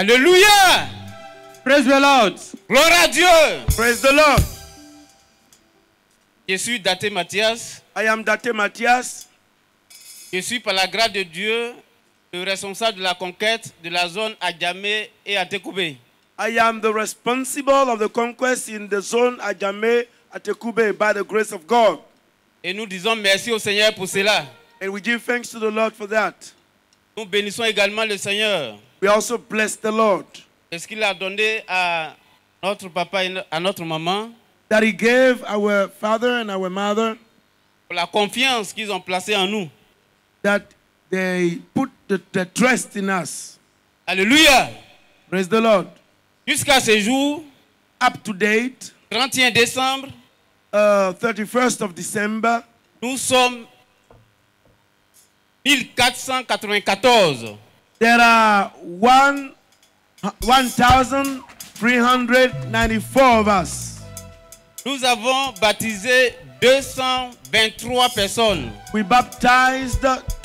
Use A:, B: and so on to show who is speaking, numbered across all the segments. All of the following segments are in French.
A: Alléluia.
B: Praise the Lord.
A: Gloire à Dieu.
B: Praise the Lord.
A: Je suis Daté Mathias.
B: I am Date Mathias.
A: Je suis par la grâce de Dieu le responsable de la conquête de la zone Adjamé et Atekoubé.
B: I am the responsible of the conquest in the zone Adjamé Atekoubé by the grace of God.
A: Et nous disons merci au Seigneur pour cela.
B: And we give thanks to the Lord for that.
A: Nous bénissons également le Seigneur.
B: We also bless the Lord
A: Et ce qu'il a donné à notre papa et à notre maman
B: that He gave our father and our mother,
A: pour la confiance qu'ils ont placée en nous.
B: that they put the trust in us.
A: Alléluia.
B: Praise the Lord.
A: Jusqu'à ce jour,
B: Up to date,
A: 31 décembre,
B: 31st of December,
A: nous sommes 1494.
B: there are 1,394 of us.
A: Nous avons baptisé 223 personnes.
B: We baptized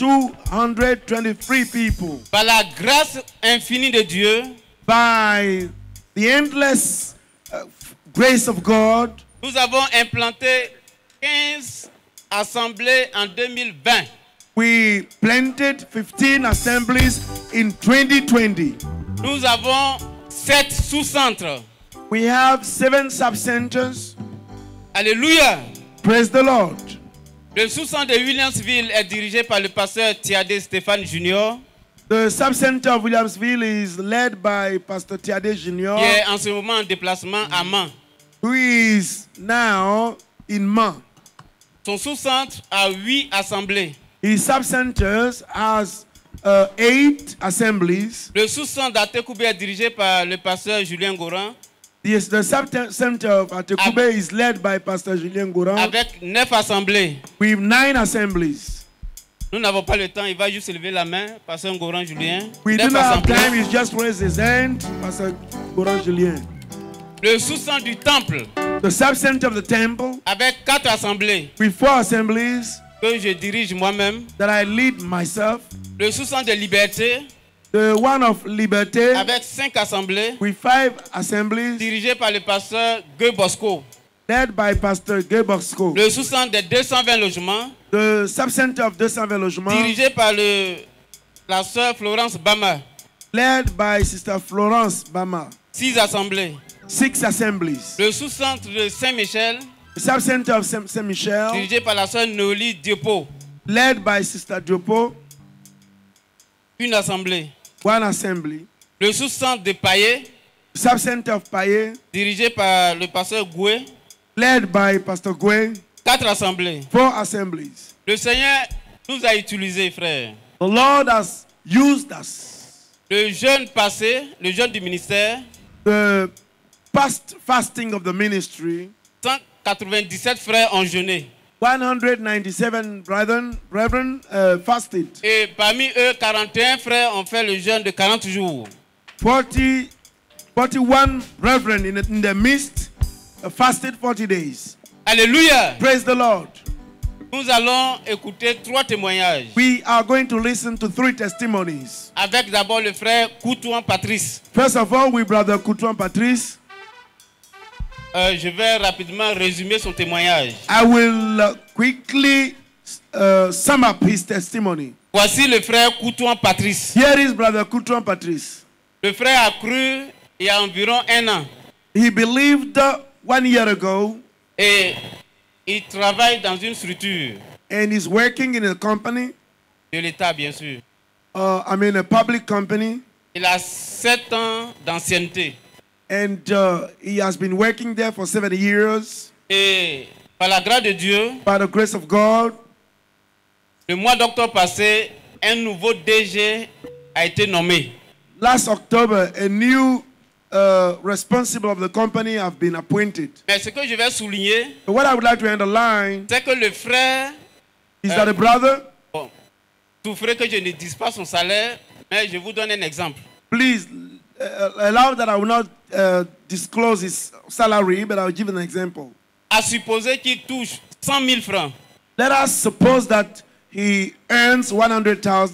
B: 223 people.
A: Par la grâce infinie de Dieu,
B: By the endless grace of God,
A: nous avons implanté 15 assemblées en 2020.
B: we planted 15 assemblies in 2020.
A: Nous avons 7 sous-centres.
B: We have 7 sub-centers.
A: Alléluia.
B: Praise the Lord.
A: Le sous-centre de Williamsville est dirigé par le pasteur Thiadé Stéphane Junior,
B: The sub-center of Williamsville is led by Pastor Thiadé Junior,
A: qui est en ce moment en déplacement à Mans.
B: who is now in Mans.
A: Son sous-centre a 8 assemblées.
B: His sub-centers has 8 assemblies.
A: Le sous-centre d'Atekoubé est dirigé par le pasteur Julien Goran
B: Yes, the sub-center of Atekoubé is led by Pastor Julien Goran
A: avec 9 assemblées.
B: with 9 assemblies.
A: Nous n'avons pas le temps, il va juste lever la main, pasteur Goran Julien.
B: We
A: 9
B: do not have
A: assemblées.
B: time, he's just raised his hand, Pastor Goran Julien.
A: Le sous-centre du temple
B: The sub-center of the temple
A: avec 4 assemblées
B: with 4 assemblies
A: que je dirige moi-même.
B: that I lead myself.
A: Le sous-centre de liberté
B: The one of Liberté
A: avec 5 assemblées
B: with 5 assemblies
A: dirigé par le pasteur Guy Bosco.
B: led by Pastor Gebosco.
A: Le sous-centre de 220 logements
B: The sub-center of 220 logements
A: dirigé par la sœur Florence Bama.
B: led by Sister Florence Bama.
A: 6 assemblées.
B: 6 assemblies.
A: Le sous-centre de Saint-Michel
B: The sub-center of Saint-Michel
A: dirigé par la sœur Noli Diopo.
B: led by Sister Diopo.
A: Une assemblée.
B: 1 assembly.
A: Le sous-centre de Paillé
B: Sub-center of Paye
A: dirigé par le pasteur Goué.
B: led by Pastor Gwen.
A: 4 assemblées.
B: 4 assemblies.
A: Le Seigneur nous a utilisés, frères.
B: The Lord has used us.
A: Le jeûne passé, le jeûne du ministère,
B: The past fasting of the ministry,
A: 197 frères ont jeûné.
B: 197 brethren fasted.
A: Et parmi eux, 41 frères ont fait le jeûne de 40 jours.
B: 41 brethren in the midst fasted 40 days.
A: Alléluia.
B: Praise the Lord.
A: Nous allons écouter 3 témoignages.
B: We are going to listen to 3 testimonies.
A: Avec d'abord le frère Koutouan Patrice.
B: First of all, with Brother Koutouan Patrice.
A: Je vais rapidement résumer son témoignage.
B: I will quickly sum up his testimony.
A: Voici le frère Koutouan Patrice.
B: Here is Brother Koutouan Patrice.
A: Le frère a cru il y a environ 1 an.
B: He believed 1 year ago
A: Et il travaille dans une structure
B: and is working in a company,
A: de l'État, bien sûr.
B: I mean a public company,
A: Il a 7 ans d'ancienneté.
B: and he has been working there for 7 years.
A: Et par la grâce de Dieu,
B: By the grace of God,
A: le mois d'octobre passé, un nouveau DG a été nommé.
B: last October, a new responsible of the company have been appointed.
A: Mais ce que je vais souligner,
B: But what I would like to underline
A: c'est que le frère
B: is that a brother,
A: souffrait que je ne dise pas son salaire, mais je vous donne un exemple.
B: please allow that I will not disclose his salary, but I'll give an example.
A: À supposer qu'il touche 100 000 francs.
B: Let us suppose that he earns 100,000.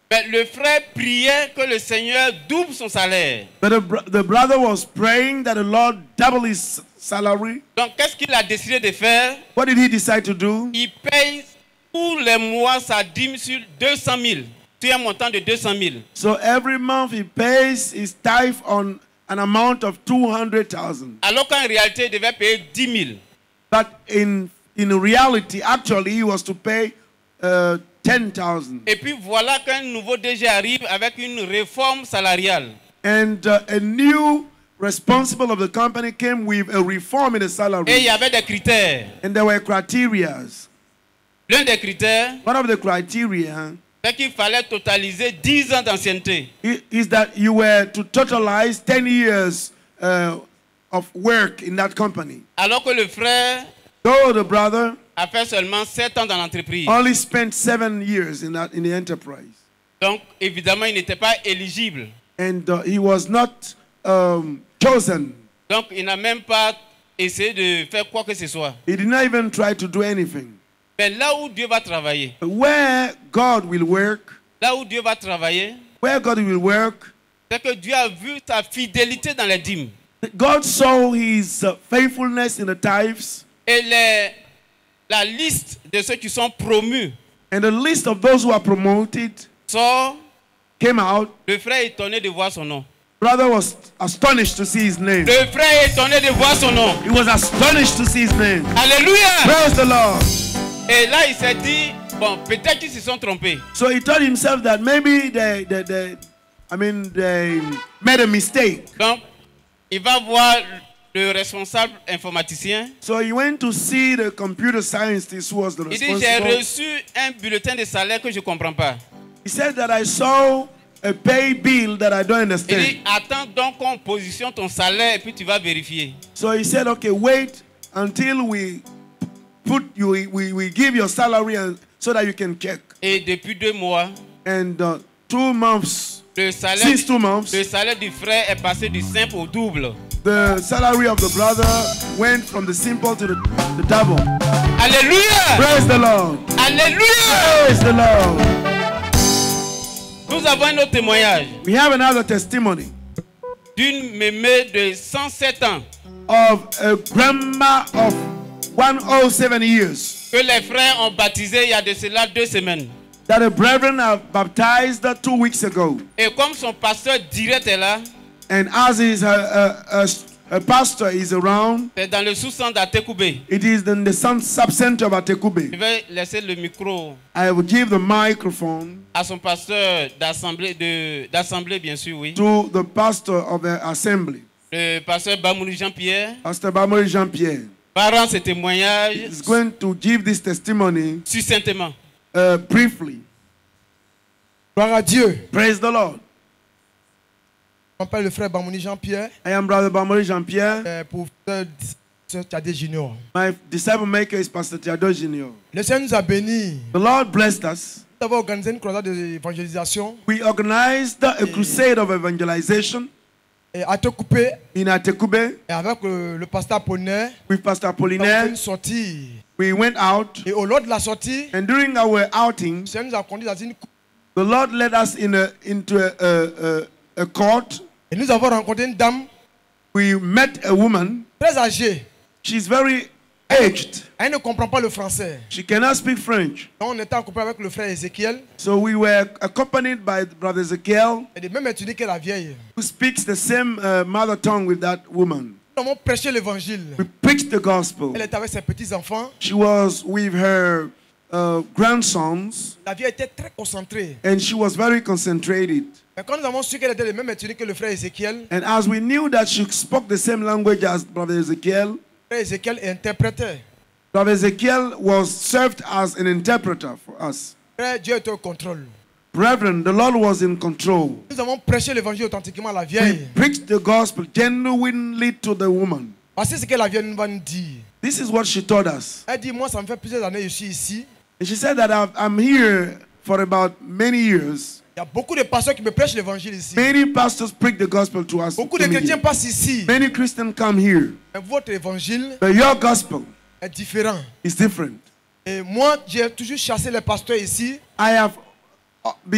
A: Mais le frère priait que le Seigneur double son salaire.
B: But the brother was praying that the Lord double his salary.
A: Donc, qu'est-ce qu'il a décidé de faire?
B: What did he decide to do?
A: Il paye tous les mois sa dîme sur 200 000. Sur un montant de 200 000.
B: So every month he pays his tithe on an amount of 200,000.
A: Alors qu'en réalité, il devait payer 10 000.
B: But in reality, actually, he was to pay 10,000.
A: Et puis voilà qu'un nouveau DG arrive avec une réforme salariale.
B: And a new responsible of the company came with a reform in the
A: Et il
B: salary.
A: y avait des critères.
B: And there were criteria.
A: L'un des critères,
B: One of the criteria
A: c'est qu'il fallait totaliser 10 ans d'ancienneté.
B: is that you were to totalize 10 years of work in that company.
A: Alors que le frère
B: Though the brother
A: a fait seulement 7 ans dans l'entreprise.
B: only spent 7 years in the enterprise.
A: Donc, évidemment, il n'était pas éligible.
B: And he was not chosen.
A: Donc, il n'a même pas essayé de faire quoi que ce soit.
B: He did not even try to do anything.
A: Mais là où Dieu va travailler,
B: Where God will work,
A: là où Dieu va travailler,
B: where God will work,
A: c'est que Dieu a vu sa fidélité dans les dîmes.
B: God saw his faithfulness in the tithes,
A: Et la liste de ceux qui sont promus
B: and the list of those who are promoted
A: sort.
B: came out.
A: Le frère est étonné de voir son nom.
B: Brother was astonished to see his name.
A: Le frère est étonné de voir son nom.
B: He was astonished to see his name.
A: Alléluia!
B: Praise the Lord.
A: Et là, il s'est dit, bon, peut-être qu'ils se sont trompés.
B: So he told himself that maybe they made a mistake.
A: Donc, il va voir le responsable informaticien.
B: So he went to see the computer scientist who was the
A: Il dit, j'ai
B: responsible.
A: reçu un bulletin de salaire que je ne comprends pas.
B: He said that I saw a pay bill that I don't
A: Il
B: understand.
A: dit, attends donc qu'on positionne ton salaire et puis tu vas vérifier.
B: So he said, okay, wait until we give your salary so that you can check.
A: Et depuis 2 mois,
B: And 2 months,
A: le salaire,
B: since 2 months,
A: le salaire du frère est passé du simple au double.
B: the salary of the brother went from the simple to the double.
A: Alléluia!
B: Praise the Lord.
A: Alléluia!
B: Praise the Lord.
A: Nous avons un autre témoignage
B: We have another testimony
A: d'une mémé de 107 ans
B: of a grandma of 107 years
A: que les frères ont baptisé il y a de cela 2 semaines.
B: that a brethren have baptized 2 weeks ago.
A: Et comme son pasteur direct est là,
B: And as is her pastor is around,
A: c'est dans le sous-centre d'Atekoubé.
B: it is in the sub-center of
A: Je
B: Atekube.
A: vais laisser le micro
B: I will give the microphone
A: à son pasteur d'assemblée, bien sûr, oui.
B: to the pastor of the assembly,
A: Le pasteur Bamouni Jean-Pierre
B: Pastor Bamori Jean-Pierre.
A: va rendre ce témoignage
B: Is going to give this testimony
A: succinctement.
B: briefly.
C: Gloire à Dieu.
B: Praise the Lord.
C: Je m'appelle le frère Bamouni Jean-Pierre
B: I am Brother Bamori Jean-Pierre.
C: pour Tchadé Junior.
B: My disciple maker is Pastor Tiado Junior.
C: Le Seigneur nous a bénis.
B: The Lord blessed us.
C: Nous avons organisé une croisade d'évangélisation
B: We organized a crusade of evangelization
C: à Tekoubé
B: in Atekube
C: et avec le pasteur Apollinaire.
B: with Pastor
C: Nous avons fait
B: Apollinaire.
C: une sortie.
B: We went out,
C: Et au long de la sortie,
B: and during our
C: le
B: outing,
C: Seigneur nous a conduits dans une cour.
B: the Lord led us into a court.
C: Et nous avons rencontré une dame
B: We met a woman.
C: très âgée.
B: She's very aged.
C: Elle ne comprend pas le français.
B: She cannot speak French.
C: Donc on était en couple avec le frère Ézéchiel.
B: So we were accompanied by Brother Ezekiel,
C: Elle est même étudiée que la vieille.
B: who speaks the same mother tongue with that woman.
C: Nous avons prêché l'évangile.
B: We preached the gospel.
C: Elle était avec ses petits-enfants.
B: She was with her grandsons,
C: La vieille était très concentrée.
B: and she was very concentrated.
C: Mais quand nous avons su qu'elle était le même étudiée que le frère Ézéchiel,
B: And as we knew that she spoke the same language as Brother Ezekiel,
C: le frère Ézéchiel interprétait.
B: Brother Ezekiel was served as an interpreter for us.
C: Frère, Dieu était au contrôle.
B: Brethren, the Lord was in control.
C: Nous avons prêché l'évangile authentiquement à la
B: We
C: vieille.
B: preached the gospel genuinely to the woman.
C: Voici ce que la vieille nous va nous dire.
B: This is what she told us.
C: Elle dit, moi ça me fait plusieurs années que je suis ici.
B: And she said that I'm here for about many years.
C: Il y a beaucoup de pasteurs qui me prêchent l'évangile ici.
B: Many pastors preach the gospel to us.
C: Beaucoup
B: to
C: de
B: me
C: chrétiens
B: here.
C: passent ici.
B: Many Christians come here.
C: Mais votre évangile
B: But your gospel
C: est différent.
B: is different.
C: Et moi, j'ai toujours chassé les pasteurs ici.
B: I have been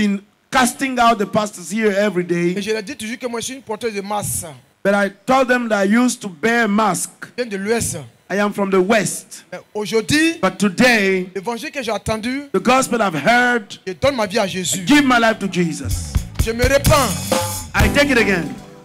B: casting out the pastors here every
C: Et
B: day.
C: je leur dis toujours que moi je suis une porteuse de masse.
B: But I told them that I used to bear a mask.
C: Je viens de l'Ouest.
B: I am from the West.
C: Mais aujourd'hui,
B: But today,
C: l'évangile que j'ai entendu,
B: the gospel I've heard,
C: je donne ma vie à Jésus.
B: give my life to Jesus.
C: Je me répands.
B: I take it again.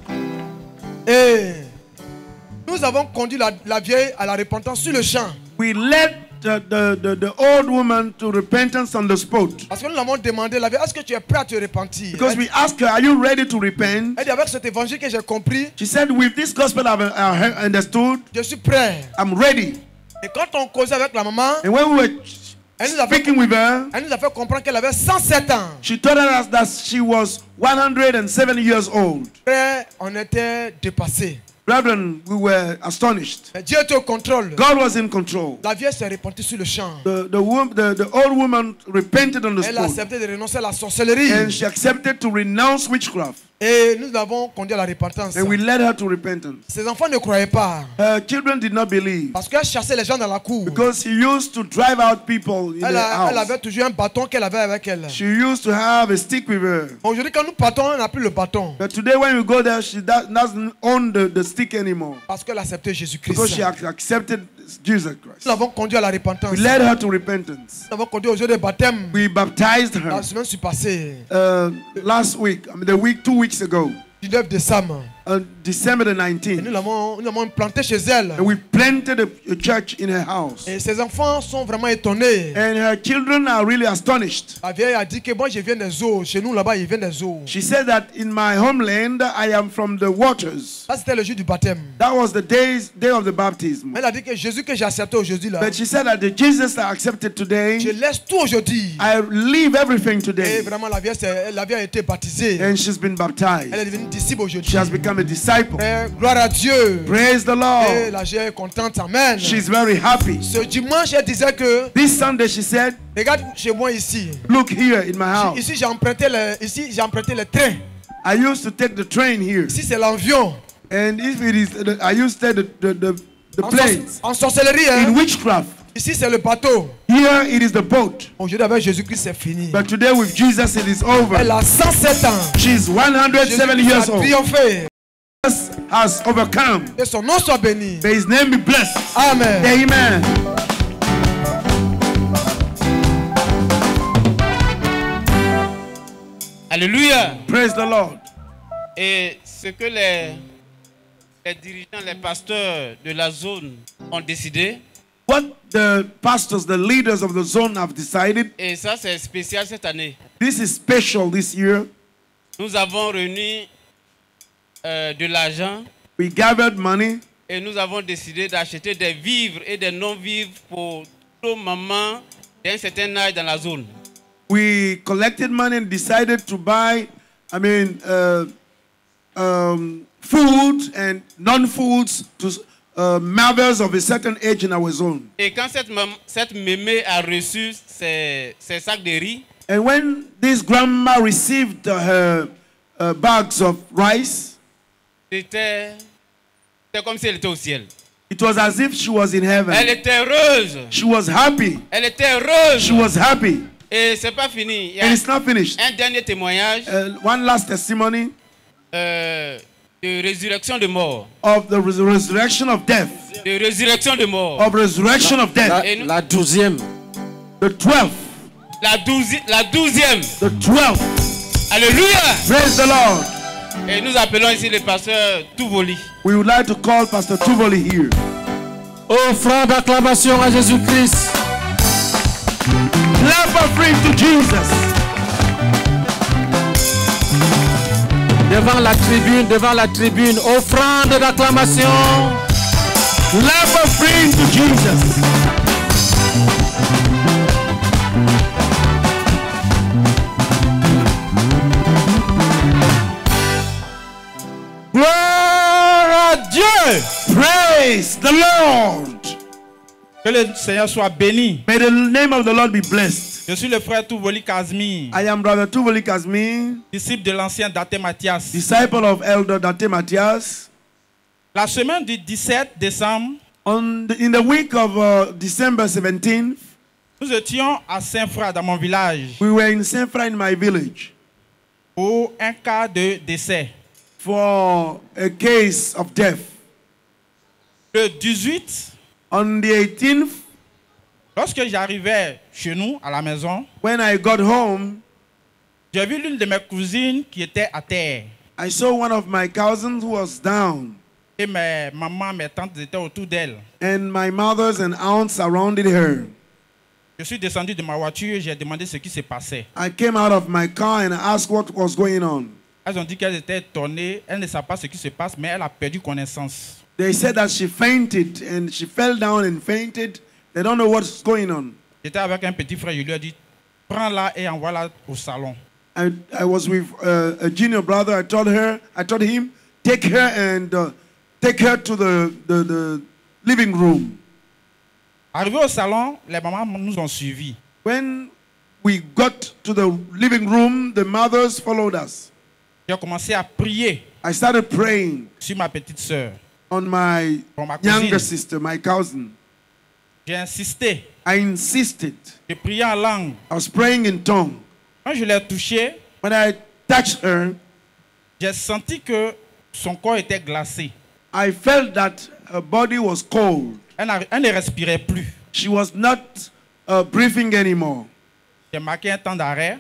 C: Et nous avons conduit la vieille à la repentance sur le champ.
B: We led the old woman to repentance on the spot.
C: Parce que nous l'avons demandé, la vieille, est-ce que tu es prêt à te repentir?
B: Because we asked her, are you ready to repent?
C: Elle dit, avec cet évangile que j'ai compris,
B: She said, with this gospel I've understood,
C: je suis prêt.
B: I'm ready.
C: Et quand on causait avec la maman,
B: And when we were
C: elle nous a fait,
B: speaking with her,
C: elle nous a fait comprendre qu'elle avait 107 ans.
B: she told us that she was 107 years old.
C: Frère, on était dépassés.
B: Brethren, we were astonished.
C: Mais Dieu était au contrôle.
B: God was in control.
C: La vieille s'est repentie sur le champ.
B: The old woman repented on the
C: Elle a
B: spot.
C: accepté de renoncer à la sorcellerie.
B: And she accepted to renounce witchcraft.
C: Et nous l'avons conduit à la repentance.
B: And we led her to repentance.
C: Ses enfants ne croyaient pas.
B: Her children did not believe.
C: Parce qu'elle chassait les gens dans la cour.
B: Because she used to drive out people in
C: Elle
B: the house.
C: avait toujours un bâton qu'elle avait avec elle.
B: She used to have a stick with her.
C: Aujourd'hui, quand nous partons, on n'a plus le bâton.
B: But today when we go there, she doesn't own the stick anymore.
C: Parce qu'elle a accepté Jésus-Christ.
B: Because she accepted Jesus Christ.
C: Nous l'avons conduit à la repentance.
B: We led her to repentance.
C: Nous l'avons conduit au jour de baptême.
B: We baptized her
C: La semaine passée,
B: last week, 2 weeks ago,
C: 19 décembre.
B: on December the
C: Et
B: 19th.
C: nous l'avons planté chez elle.
B: And we planted a church in her house.
C: Et ses enfants sont vraiment étonnés.
B: And her children are really astonished.
C: La vieille a dit que moi je viens des eaux. Chez nous là-bas, il vient des eaux.
B: She said that in my homeland, I am from the waters.
C: Ça c'était le jour du baptême.
B: That was the day of the baptism.
C: Elle a dit que Jésus que j'ai accepté aujourd'hui là.
B: But she said that the Jesus I accepted
C: Je
B: today,
C: laisse tout aujourd'hui.
B: I leave everything
C: Et
B: today.
C: vraiment la vieille a été baptisée.
B: And she's been baptized.
C: Elle est devenue disciple aujourd'hui.
B: She has become a disciple.
C: Et gloire à Dieu.
B: Praise the
C: Et
B: Lord.
C: la vieille est contente. Amen.
B: She's very happy.
C: Ce dimanche, elle disait que,
B: This Sunday she said,
C: regarde chez moi ici.
B: look here in my house.
C: Ici, j'ai emprunté le train.
B: I used to take the train here.
C: Ici, c'est l'avion.
B: And if it is, I used to take the plane.
C: En sorcellerie, hein.
B: In witchcraft.
C: Ici, c'est le bateau.
B: Here it is the boat.
C: Aujourd'hui, avec Jésus-Christ, c'est fini.
B: But today with Jesus it is over.
C: Elle a 107 ans.
B: She's 107
C: Jésus-Christ
B: years
C: a
B: old.
C: triomphé.
B: Jesus has overcome.
C: Que son nom soit béni.
B: May his name be blessed.
C: Amen.
B: Amen.
A: Alléluia.
B: Praise the Lord.
A: Et ce que les dirigeants, les pasteurs de la zone ont décidé,
B: What the pastors, the leaders of the zone have decided,
A: et ça c'est spécial cette année,
B: this is special this year.
A: nous avons réuni de l'argent
B: We gathered money
A: et nous avons décidé d'acheter des vivres et des non-vivres pour nos mamans d'un certain âge dans la zone.
B: we collected money and decided to buy, food and non-foods to mothers of a certain age in our zone.
A: Et quand cette mémé a reçu ses sacs de riz,
B: And when this grandma received her bags of rice,
A: c'était comme si elle était au ciel.
B: it was as if she was in
A: Elle
B: heaven.
A: était heureuse.
B: She was happy.
A: Elle était heureuse.
B: She was happy.
A: Et c'est pas fini. Il y a
B: And it's not finished.
A: un dernier témoignage
B: One last testimony
A: de résurrection de mort.
B: of the resurrection of death.
A: De résurrection de mort.
B: Of resurrection of death.
D: La 12e.
B: The 12th.
A: La 12e.
B: The 12th.
A: Alléluia.
B: Praise the Lord.
A: Et nous appelons ici le pasteur Touvoli.
B: We would like to call Pastor Tuvoli here.
D: Offrande d'acclamation à Jésus-Christ.
B: Clap offering to Jesus.
D: Devant la tribune, offrande d'acclamation.
B: Clap offering to Jesus.
E: Gloire à Dieu.
B: Praise the Lord.
E: Que le Seigneur soit béni.
B: May the name of the Lord be blessed.
E: Je suis le frère Touvoli Kazmi,
B: I am Brother Tuvoli Kazmi,
E: disciple de l'ancien Date Mathias.
B: disciple of Elder Dante Matthias.
E: La semaine du 17 décembre,
B: In the week of December 17th,
E: nous étions à Saint-Fra dans mon village.
B: we were in Saint-Fra in my village.
E: pour un cas de décès.
B: for a case of death.
E: Le 18,
B: On the 18th,
E: lorsque j'arrivais chez nous, à la maison,
B: when I got home,
E: j'ai vu l'une de mes cousines qui était à terre.
B: I saw one of my cousins who was down,
E: Et mes mamans, mes tantes étaient autour d'elle.
B: and my mothers and aunts surrounded her.
E: Je suis descendu de ma voiture, j'ai demandé ce qui se passait.
B: I came out of my car and asked what was going on.
E: Elles ont dit qu'elles étaient étonnées, elles ne savent pas ce qui se passe, mais elle a perdu connaissance.
B: They said that she fainted and she fell down and fainted. They don't know what's going on.
E: J'étais avec un petit frère, je lui ai dit, prends-la et envoie-la au salon.
B: I was with a junior brother. I told him, take her and take her to the living room.
E: Arrivé au salon, les mamans nous ont suivis.
B: When we got to the living room, the mothers followed us.
E: J'ai commencé à prier
B: I started praying
E: sur ma petite sœur.
B: on my
E: Pour ma cousine.
B: younger sister, my cousin.
E: J'ai insisté.
B: I insisted.
E: J'ai prié en langue.
B: I was praying in tongue.
E: Quand je l'ai touchée,
B: When I touched her,
E: j'ai senti que son corps était glacé.
B: I felt that her body was cold.
E: Elle ne respirait plus.
B: She was not breathing anymore.
E: J'ai marqué un temps d'arrêt.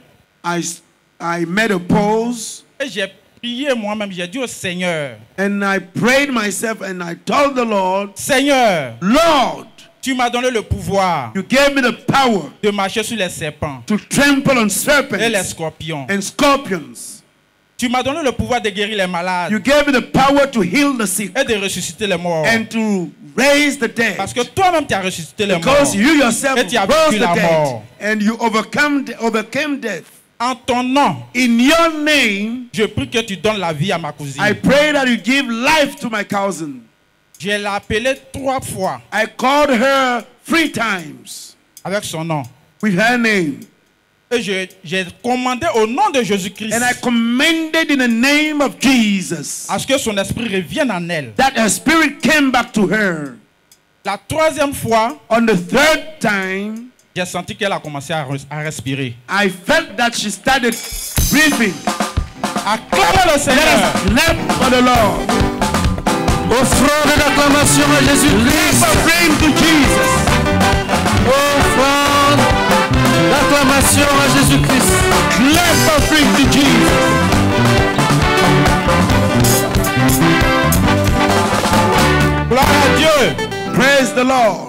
B: I made a pause
E: Et j'ai prié moi-même. J'ai dit au Seigneur,
B: and I prayed myself and I told the Lord,
E: Seigneur,
B: Lord,
E: tu m'as donné le pouvoir
B: you gave me the power
E: de marcher sur les serpents
B: to trample on
E: et les
B: serpents
E: scorpions.
B: and scorpions.
E: Tu m'as donné le pouvoir de guérir les malades
B: You gave me the power to heal the sick
E: et de ressusciter les morts.
B: and to raise the dead.
E: Parce que toi-même, tu as ressuscité les morts.
B: Because you yourself
E: Et tu as
B: rose
E: vaincu
B: the
E: la
B: dead
E: mort.
B: and you overcame death.
E: En ton nom,
B: In your name,
E: je prie que tu donnes la vie à ma cousine.
B: I pray that you give life to my cousin.
E: Je l'ai appelée 3 fois
B: I called her 3 times
E: avec son nom.
B: with her name.
E: Et j'ai commandé au nom de Jésus-Christ
B: And I commanded in the name of Jesus
E: à ce que son esprit revienne en elle.
B: that her spirit came back to her.
E: La 3e fois,
B: On the 3rd time,
E: j'ai senti qu'elle a commencé à respirer.
B: I felt that she started breathing.
E: Acclamez le
B: Let
E: Seigneur.
B: us clap for the Lord.
D: Offrande d'acclamation à
B: Clap
D: Jésus-Christ.
B: of praise to Jesus.
D: Offrande d'acclamation à Jésus-Christ.
B: Clap of praise to Jesus.
E: Gloire à Dieu.
B: Praise the Lord.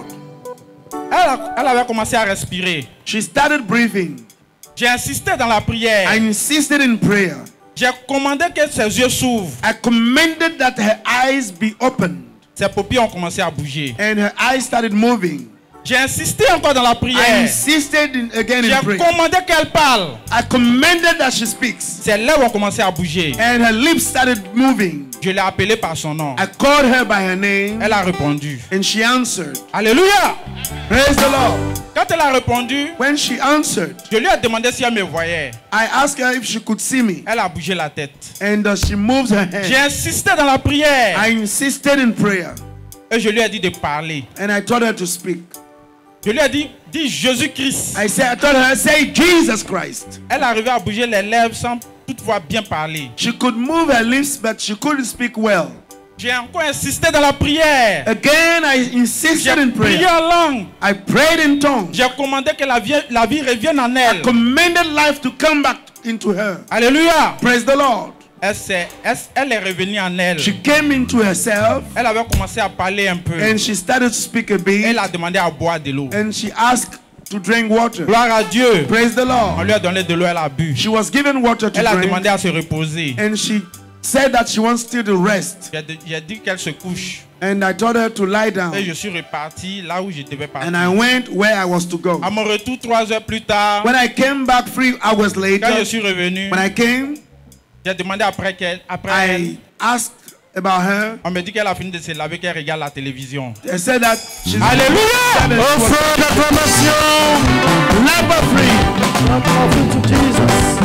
E: Elle avait commencé à respirer.
B: She started breathing.
E: J'ai insisté dans la prière.
B: I insisted in prayer.
E: J'ai commandé que ses yeux s'ouvrent.
B: I commanded that her eyes be opened.
E: Ses paupières ont commencé à bouger.
B: And her eyes started moving.
E: J'ai insisté encore dans la
B: I
E: prière.
B: insisted again in
E: J'ai
B: prayer.
E: commandé qu'elle parle.
B: I commanded that she speaks.
E: Ses lèvres ont commencé à bouger.
B: And her lips started moving.
E: Je l'ai appelée par son nom.
B: I called her by her name.
E: Elle a répondu.
B: And she answered.
E: Alléluia.
B: Praise the Lord.
E: Quand elle a répondu,
B: When she answered,
E: je lui ai demandé si elle me voyait.
B: I asked her if she could see me.
E: Elle a bougé la tête.
B: And she moved her
E: J'ai
B: hand.
E: insisté dans la prière.
B: I insisted in prayer.
E: Et je lui ai dit de parler.
B: And I told her to speak.
E: Je lui ai dit, dis Jésus-Christ.
B: I told her, say Jesus Christ.
E: Elle arrivait à bouger les lèvres sans toutefois bien parler.
B: She could move her lips, but she couldn't speak well.
E: J'ai encore insisté dans la prière.
B: Again, I
E: J'ai
B: insisted in
E: prié
B: prayer.
E: en langue.
B: I prayed in tongues.
E: J'ai commandé que la vie revienne en elle.
B: Commanded life to come back into her.
E: Alléluia.
B: Praise the Lord.
E: Elle est revenue en elle.
B: She came into herself
E: Elle avait commencé à parler un peu.
B: and she started to speak a bit.
E: Elle a demandé à boire de l'eau.
B: And she asked to drink water.
E: Gloire à Dieu.
B: Praise the
E: On
B: Lord.
E: lui a donné de l'eau, elle a bu.
B: She was given water to
E: Elle a
B: drink.
E: demandé à se reposer.
B: And she said that she wants still to rest.
E: J'ai dit qu'elle se couche.
B: And I told her to lie down.
E: Et je suis reparti là où je devais partir.
B: And I went where I was to go.
E: À mon retour 3 heures plus tard,
B: When I came back 3 hours
E: quand
B: later,
E: je suis revenu,
B: when I came,
E: j'ai demandé après elle.
B: I asked about her.
E: On me dit qu'elle a fini de se laver, qu'elle regarde la télévision.
B: They said that she's
E: Alléluia!
D: Offrande d'acclamation.
B: Clap offering.
D: To Jesus.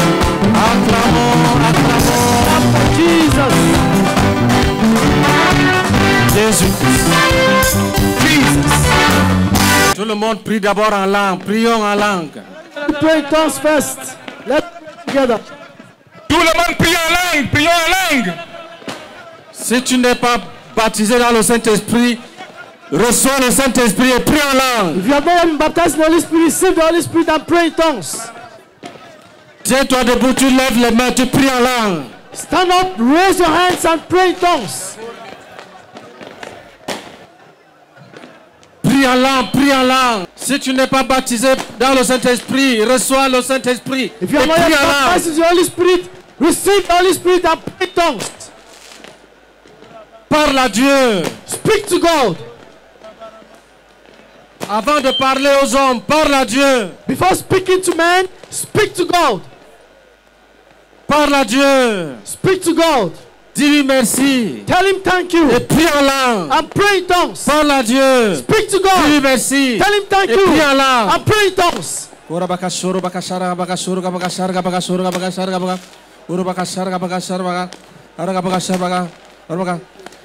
D: Acclamons, acclamons. Jesus. Jésus.
B: Jesus.
D: Tout le monde prie d'abord en langue. Prions en langue.
F: Pray tongues first. Let's pray together.
E: Tout le monde prie en langue, prions en langue.
D: Si tu n'es pas baptisé dans le Saint-Esprit, reçois le Saint-Esprit et prie en langue.
F: If you are not baptized in the Holy Spirit, receive the Holy Spirit and pray in tongues.
D: Tiens-toi debout, tu lèves les mains, tu pries en langue.
F: Stand up, raise your hands and pray in tongues.
D: Prie en langue, prie en langue. Si tu n'es pas baptisé dans le Saint-Esprit, reçois le Saint-Esprit et
F: If you are
D: prie
F: not
D: en
F: yet
D: langue.
F: baptized in the Holy Spirit, receive the Holy Spirit and pray in tongues.
D: Parle à Dieu.
F: Speak to God.
D: Avant de parler aux hommes, parle à Dieu.
F: Before speaking to men, speak to God.
D: Parle à Dieu.
F: Speak to God.
D: Dis-lui merci.
F: Tell him thank you
D: Et prie en langue.
F: and pray in tongues.
D: Parle à Dieu.
F: Speak to
D: Dis-lui
F: God.
D: merci.
F: Tell him thank
D: Et
F: you
D: prie en langue.
F: and pray in tongues.
D: Ora bakashoro bakashara bakashoro bakashara bakashoro bakashara baka. Ora bakashara bakashara baka. Ara bakashara baka. Ora baka.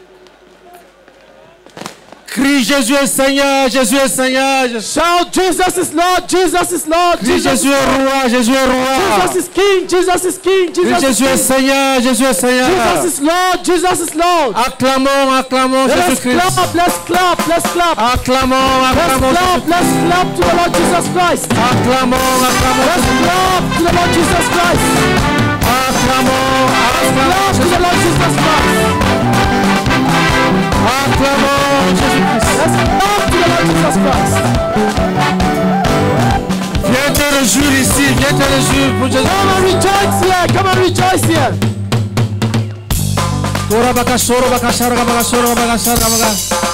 D: Crie Jésus est Seigneur, Jésus est Seigneur.
F: Shout, Jesus is Lord, Jesus is Lord,
D: Crie
F: Jesus
D: Jésus est roi, Jésus est roi.
F: is King, Jesus is King,
D: Crie
F: Jesus is
D: Jésus est
F: King.
D: Seigneur, Jésus est Seigneur.
F: Jesus is Lord, Jesus is Lord.
D: Acclamons, acclamons
F: Let's
D: Jésus-Christ.
F: clap, let's clap, let's clap.
D: Acclamons,
F: Let's
D: acclamons
F: clap,
D: Jésus-Christ.
F: let's clap to the Lord Jesus Christ.
D: Acclamons, acclamons
F: Let's clap to the Lord Jesus Christ.
D: Acclamons,
F: Clap to the Lord Jesus Christ.
D: acclamons Jésus-Christ.
F: Let's clap to the Lord Jesus Christ.
D: Viens te réjouir ici, viens te réjouir pour Jésus.
F: Come and rejoice here, come and rejoice here.
D: Ora bakashoro bakashara bakashoro bakashara baka.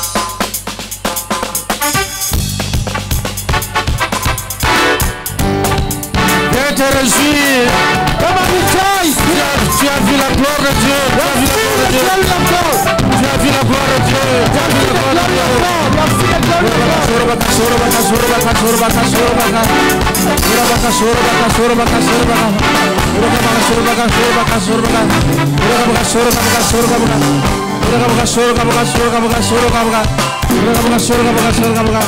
D: Viens te réjouir.
F: Come and rejoice.
D: Tu as vu la gloire de Dieu. Tu as vu la gloire de Dieu.
F: Glory of God.
D: Tu as vu la gloire de Dieu. Tu as vu la gloire de Dieu.
F: You have seen the glory of God.
D: Bakashoro bakashoro bakashoro bakashoro bakashoro baka. Ora bakashoro bakashoro bakashoro baka. Ora bakashoro bakashoro bakashoro baka. Ora bakashoro bakashoro baka. Ora bakashoro bakashoro bakashoro baka. Ora bakashoro bakashoro baka.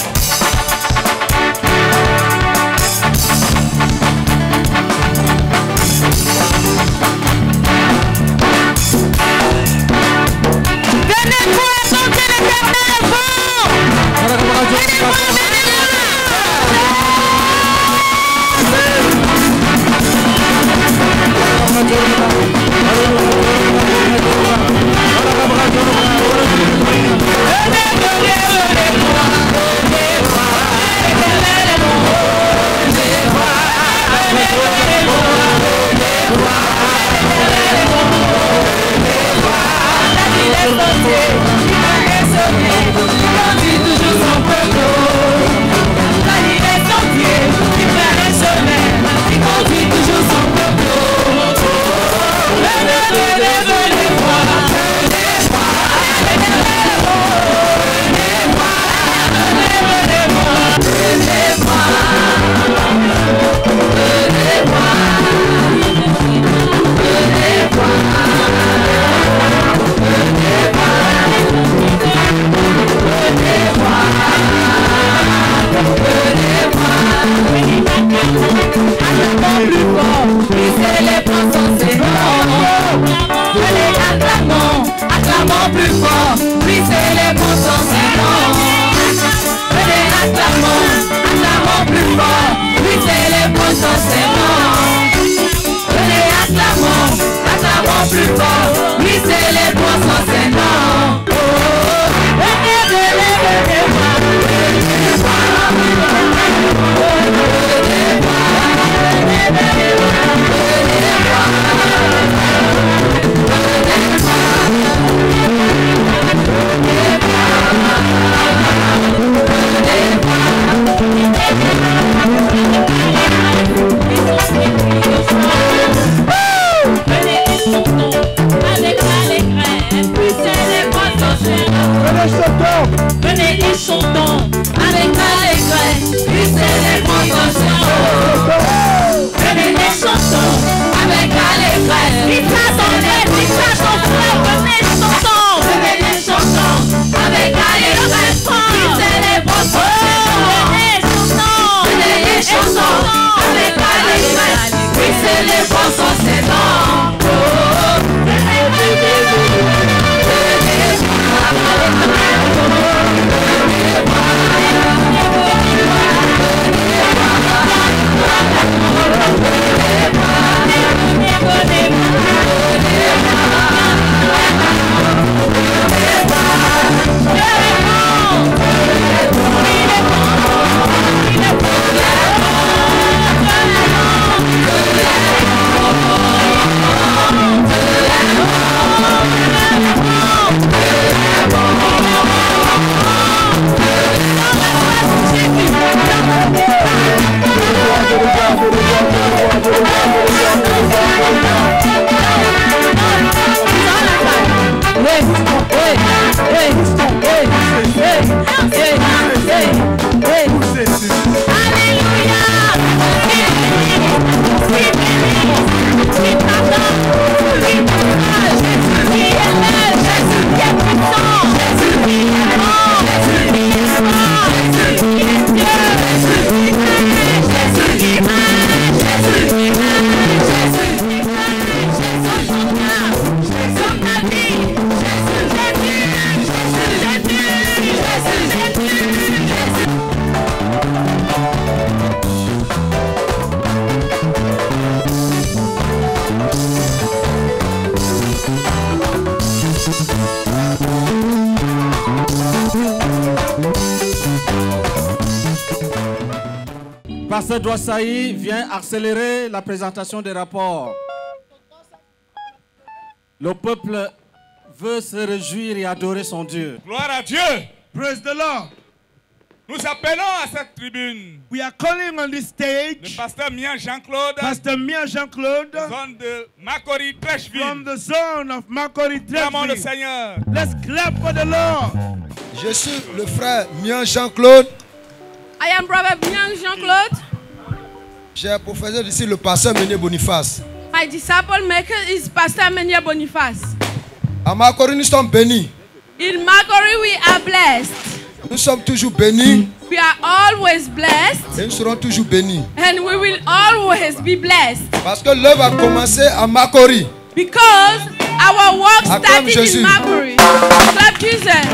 G: Acclamons plus fort, lui célébrons son Seigneur. Venez, acclamons plus fort, lui célébrons son Seigneur. Venez, acclamons plus fort, lui célébrons son Seigneur. Venez, venez, venez voir, venez voir, venez voir, venez, venez voir, venez voir. Venez et chantons avec allégresse, puis célébrons son Seigneur. Venez et chantons avec allégresse, puis célébrons son Seigneur. Venez et chantons avec allégresse, puis chantons frère, venez et chantons. Venez et chantons avec allégresse, puis célébrons son Seigneur. Venez et chantons avec allégresse, puis célébrons son Seigneur.
D: Pasteur Douassaï vient accélérer la présentation des rapports. Le peuple veut se réjouir et adorer son Dieu.
H: Gloire à Dieu.
B: Praise the Lord.
H: Nous appelons à cette tribune
B: We are calling on this
H: le
B: stage
H: pasteur Mian Jean-Claude,
B: Pastor Mia Jean-Claude
H: zone de Makori, Trècheville.
B: from the zone of Makori
H: Clamons le
B: Trècheville.
H: Seigneur.
B: Let's clap for the Lord.
I: Je suis le frère Mian Jean-Claude.
G: I am Brother Bian Jean-Claude.
I: J'ai pour professeur ici le pasteur Meunier Boniface.
G: My disciple maker is Pastor Menia Boniface.
I: À Makori, nous sommes bénis.
G: In Makori, we are blessed.
I: Nous sommes toujours bénis
G: We are always blessed,
I: et nous serons toujours bénis.
G: and we will always be blessed.
I: Parce que l'œuvre a commencé à Makori.
G: Because our work
I: Acclame
G: started
I: Jésus.
G: in Makori. Clap Jesus.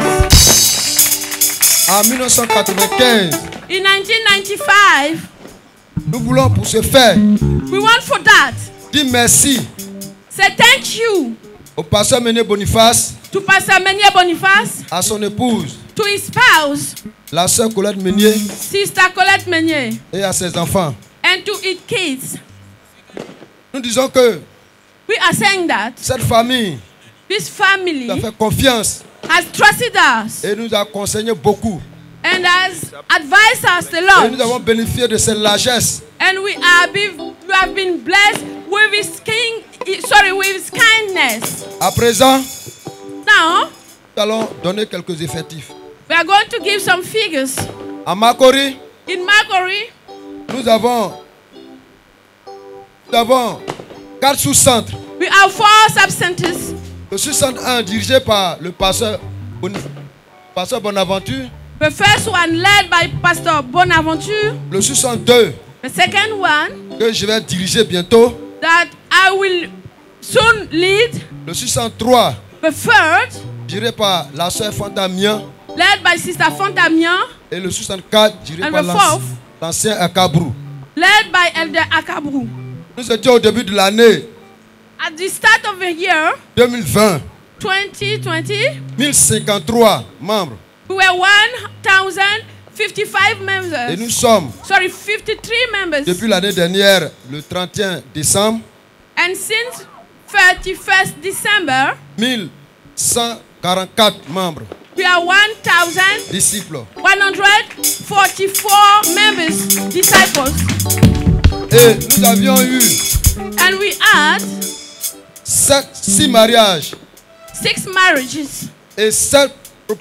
I: En 1995,
G: In 1995,
I: nous voulons pour ce faire
G: we want for that.
I: dire merci
G: Say thank you
I: au pasteur Meunier Boniface,
G: to Pastor Menia Boniface,
I: à son épouse,
G: to his spouse,
I: la sœur Colette Meunier
G: Sister Colette Menier,
I: et à ses enfants.
G: and to his kids.
I: Nous disons que
G: We are saying that
I: cette famille
G: this
I: nous a
G: family
I: fait confiance
G: has trusted us
I: et nous a conseillé beaucoup.
G: and has advised us a
I: Et nous
G: lot.
I: avons bénéficié de cette largesse.
G: And we have been blessed with his with his kindness.
I: À présent,
G: Now
I: nous allons donner quelques effectifs.
G: we are going to give some figures.
I: À Makori,
G: In Makori,
I: nous avons 4 sous-centres.
G: we have 4 sub-centers.
I: Le sous-centre 1 dirigé par le pasteur Bonaventure.
G: The first one led by Pastor Bonaventure.
I: Le sous-centre 2
G: The second one
I: que je vais diriger bientôt.
G: that I will soon lead.
I: Le sous-centre 3
G: The third,
I: dirigé par la sœur Fantamian.
G: led by Sister Fontamian.
I: Et le sous-centre 4 dirigé
G: And
I: par
G: the fourth,
I: l'ancien Akabrou.
G: led by Elder Akabrou.
I: Nous étions au début de l'année
G: At the start of the year
I: 2020.
G: 2020,
I: 1053 membres.
G: we were 1,055
I: Et
G: members.
I: nous sommes,
G: 53 members.
I: depuis l'année dernière, le 31 décembre,
G: And since 31st December,
I: 1144 membres,
G: we are 1,144
I: disciples.
G: members, disciples.
I: Et nous avions eu
G: And we had
I: 6 mariages
G: 6 marriages
I: et 7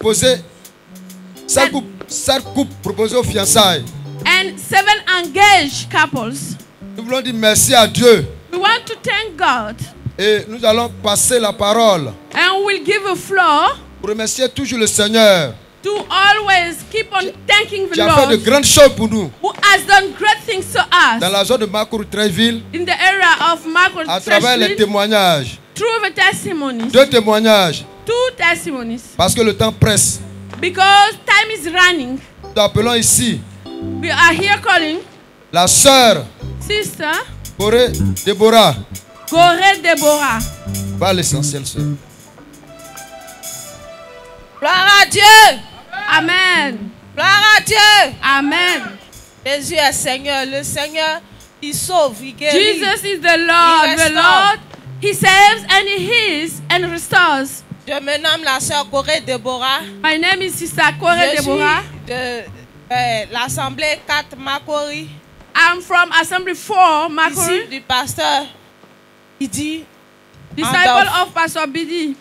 I: couples proposés aux fiançailles.
G: and 7 engaged couples.
I: Nous voulons dire merci à Dieu
G: We want to thank God,
I: et nous allons passer la parole
G: and we'll give a floor
I: pour remercier toujours le Seigneur
G: to always keep on thanking the
I: qui a fait de
G: Lord,
I: grandes choses pour nous
G: who has done great things to
I: dans
G: us
I: la zone de Makuru-Trècheville
G: in the area of Margaret
I: à travers les témoignages.
G: through the testimonies.
I: 2 témoignages
G: 2 testimonies.
I: parce que le temps presse.
G: Because time is running.
I: Nous appelons ici
G: We are here calling
I: la sœur
G: Sister
I: Corée Déborah.
G: Goré Deborah.
I: Va à l'essentiel, sœur.
J: Gloire à Dieu.
G: Amen.
J: Gloire à Dieu.
G: Amen.
J: Jésus est Seigneur. Le Seigneur, il sauve, il guérit.
G: Jesus is the Lord.
J: Il
G: The
J: restaure.
G: Lord, He saves and He heals and restores.
J: Je me nomme la sœur Corée Déborah.
G: My name is Sister Goré
J: Je suis
G: Deborah.
J: de l'Assemblée 4 Makori.
G: I'm from Assembly 4, Makori,
J: Disciple du pasteur Idi.
G: disciple
J: Andorf.
G: of Pastor Bidi.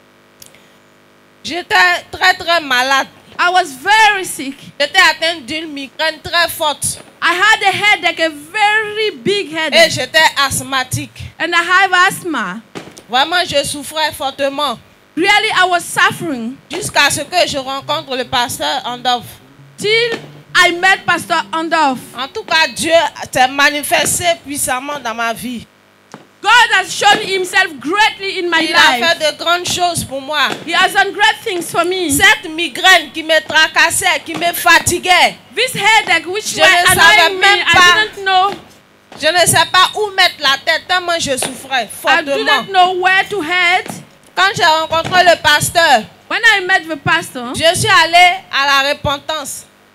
J: J'étais très malade.
G: I was very sick.
J: J'étais atteinte d'une migraine très forte.
G: I had a headache, a very big
J: Et
G: headache,
J: j'étais asthmatique.
G: and I have asthma.
J: Vraiment, je souffrais fortement.
G: Really, I was suffering
J: Jusqu'à ce que je rencontre le pasteur Andorf.
G: till I met Pastor Andorf.
J: En tout cas, Dieu s'est manifesté puissamment dans ma vie.
G: God has shown Himself greatly in my
J: Il a
G: life.
J: fait de grandes choses pour moi.
G: He has done great things for me.
J: Cette migraine qui me tracassait, qui me fatiguait,
G: This headache which
J: Je
G: were
J: ne savais
G: annoying me,
J: même
G: I
J: pas.
G: didn't know.
J: je ne sais pas où mettre la tête tellement je souffrais
G: I
J: fortement.
G: didn't know where to head.
J: Quand j'ai rencontré le pasteur,
G: When I met the pastor,
J: je suis allée à la repentance.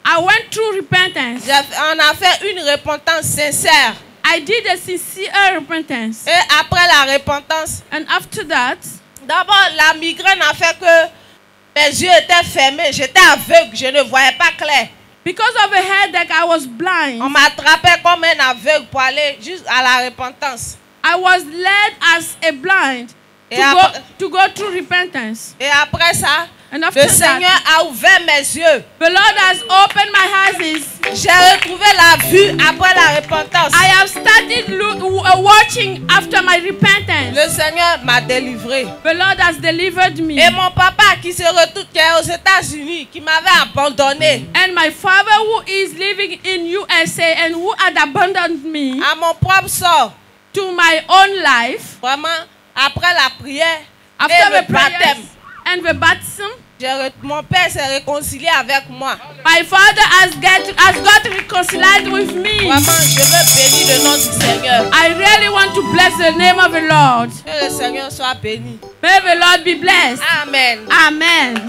G: I went through repentance.
J: On a fait une repentance sincère.
G: I did a sincere repentance.
J: Et après la repentance,
G: And after that,
J: d'abord la migraine a fait que mes yeux étaient fermés, j'étais aveugle, je ne voyais pas clair.
G: because of a headache, I was blind.
J: On m'attrapait comme un aveugle pour aller juste à la repentance.
G: I was led as a blind to go through repentance.
J: Et après ça,
G: And after
J: le Seigneur a ouvert mes yeux.
G: The Lord has opened my eyes.
J: J'ai retrouvé la vue après la repentance.
G: I have started watching after my repentance.
J: Le Seigneur m'a délivré.
G: The Lord has delivered me.
J: Et mon papa qui se retrouve qui est aux États-Unis, qui m'avait abandonné.
G: And my father who is living in USA and who had abandoned me.
J: À mon propre sort.
G: To my own life.
J: Vraiment, après la prière
G: after
J: et
G: the
J: le baptême.
G: And the baptism.
J: Mon père s'est réconcilié avec moi.
G: My father has got reconciled with me.
J: Vraiment, je veux bénir le nom du Seigneur.
G: I really want to bless the name of the Lord.
J: Que le Seigneur soit béni.
G: May the Lord be blessed.
J: Amen.
G: Amen.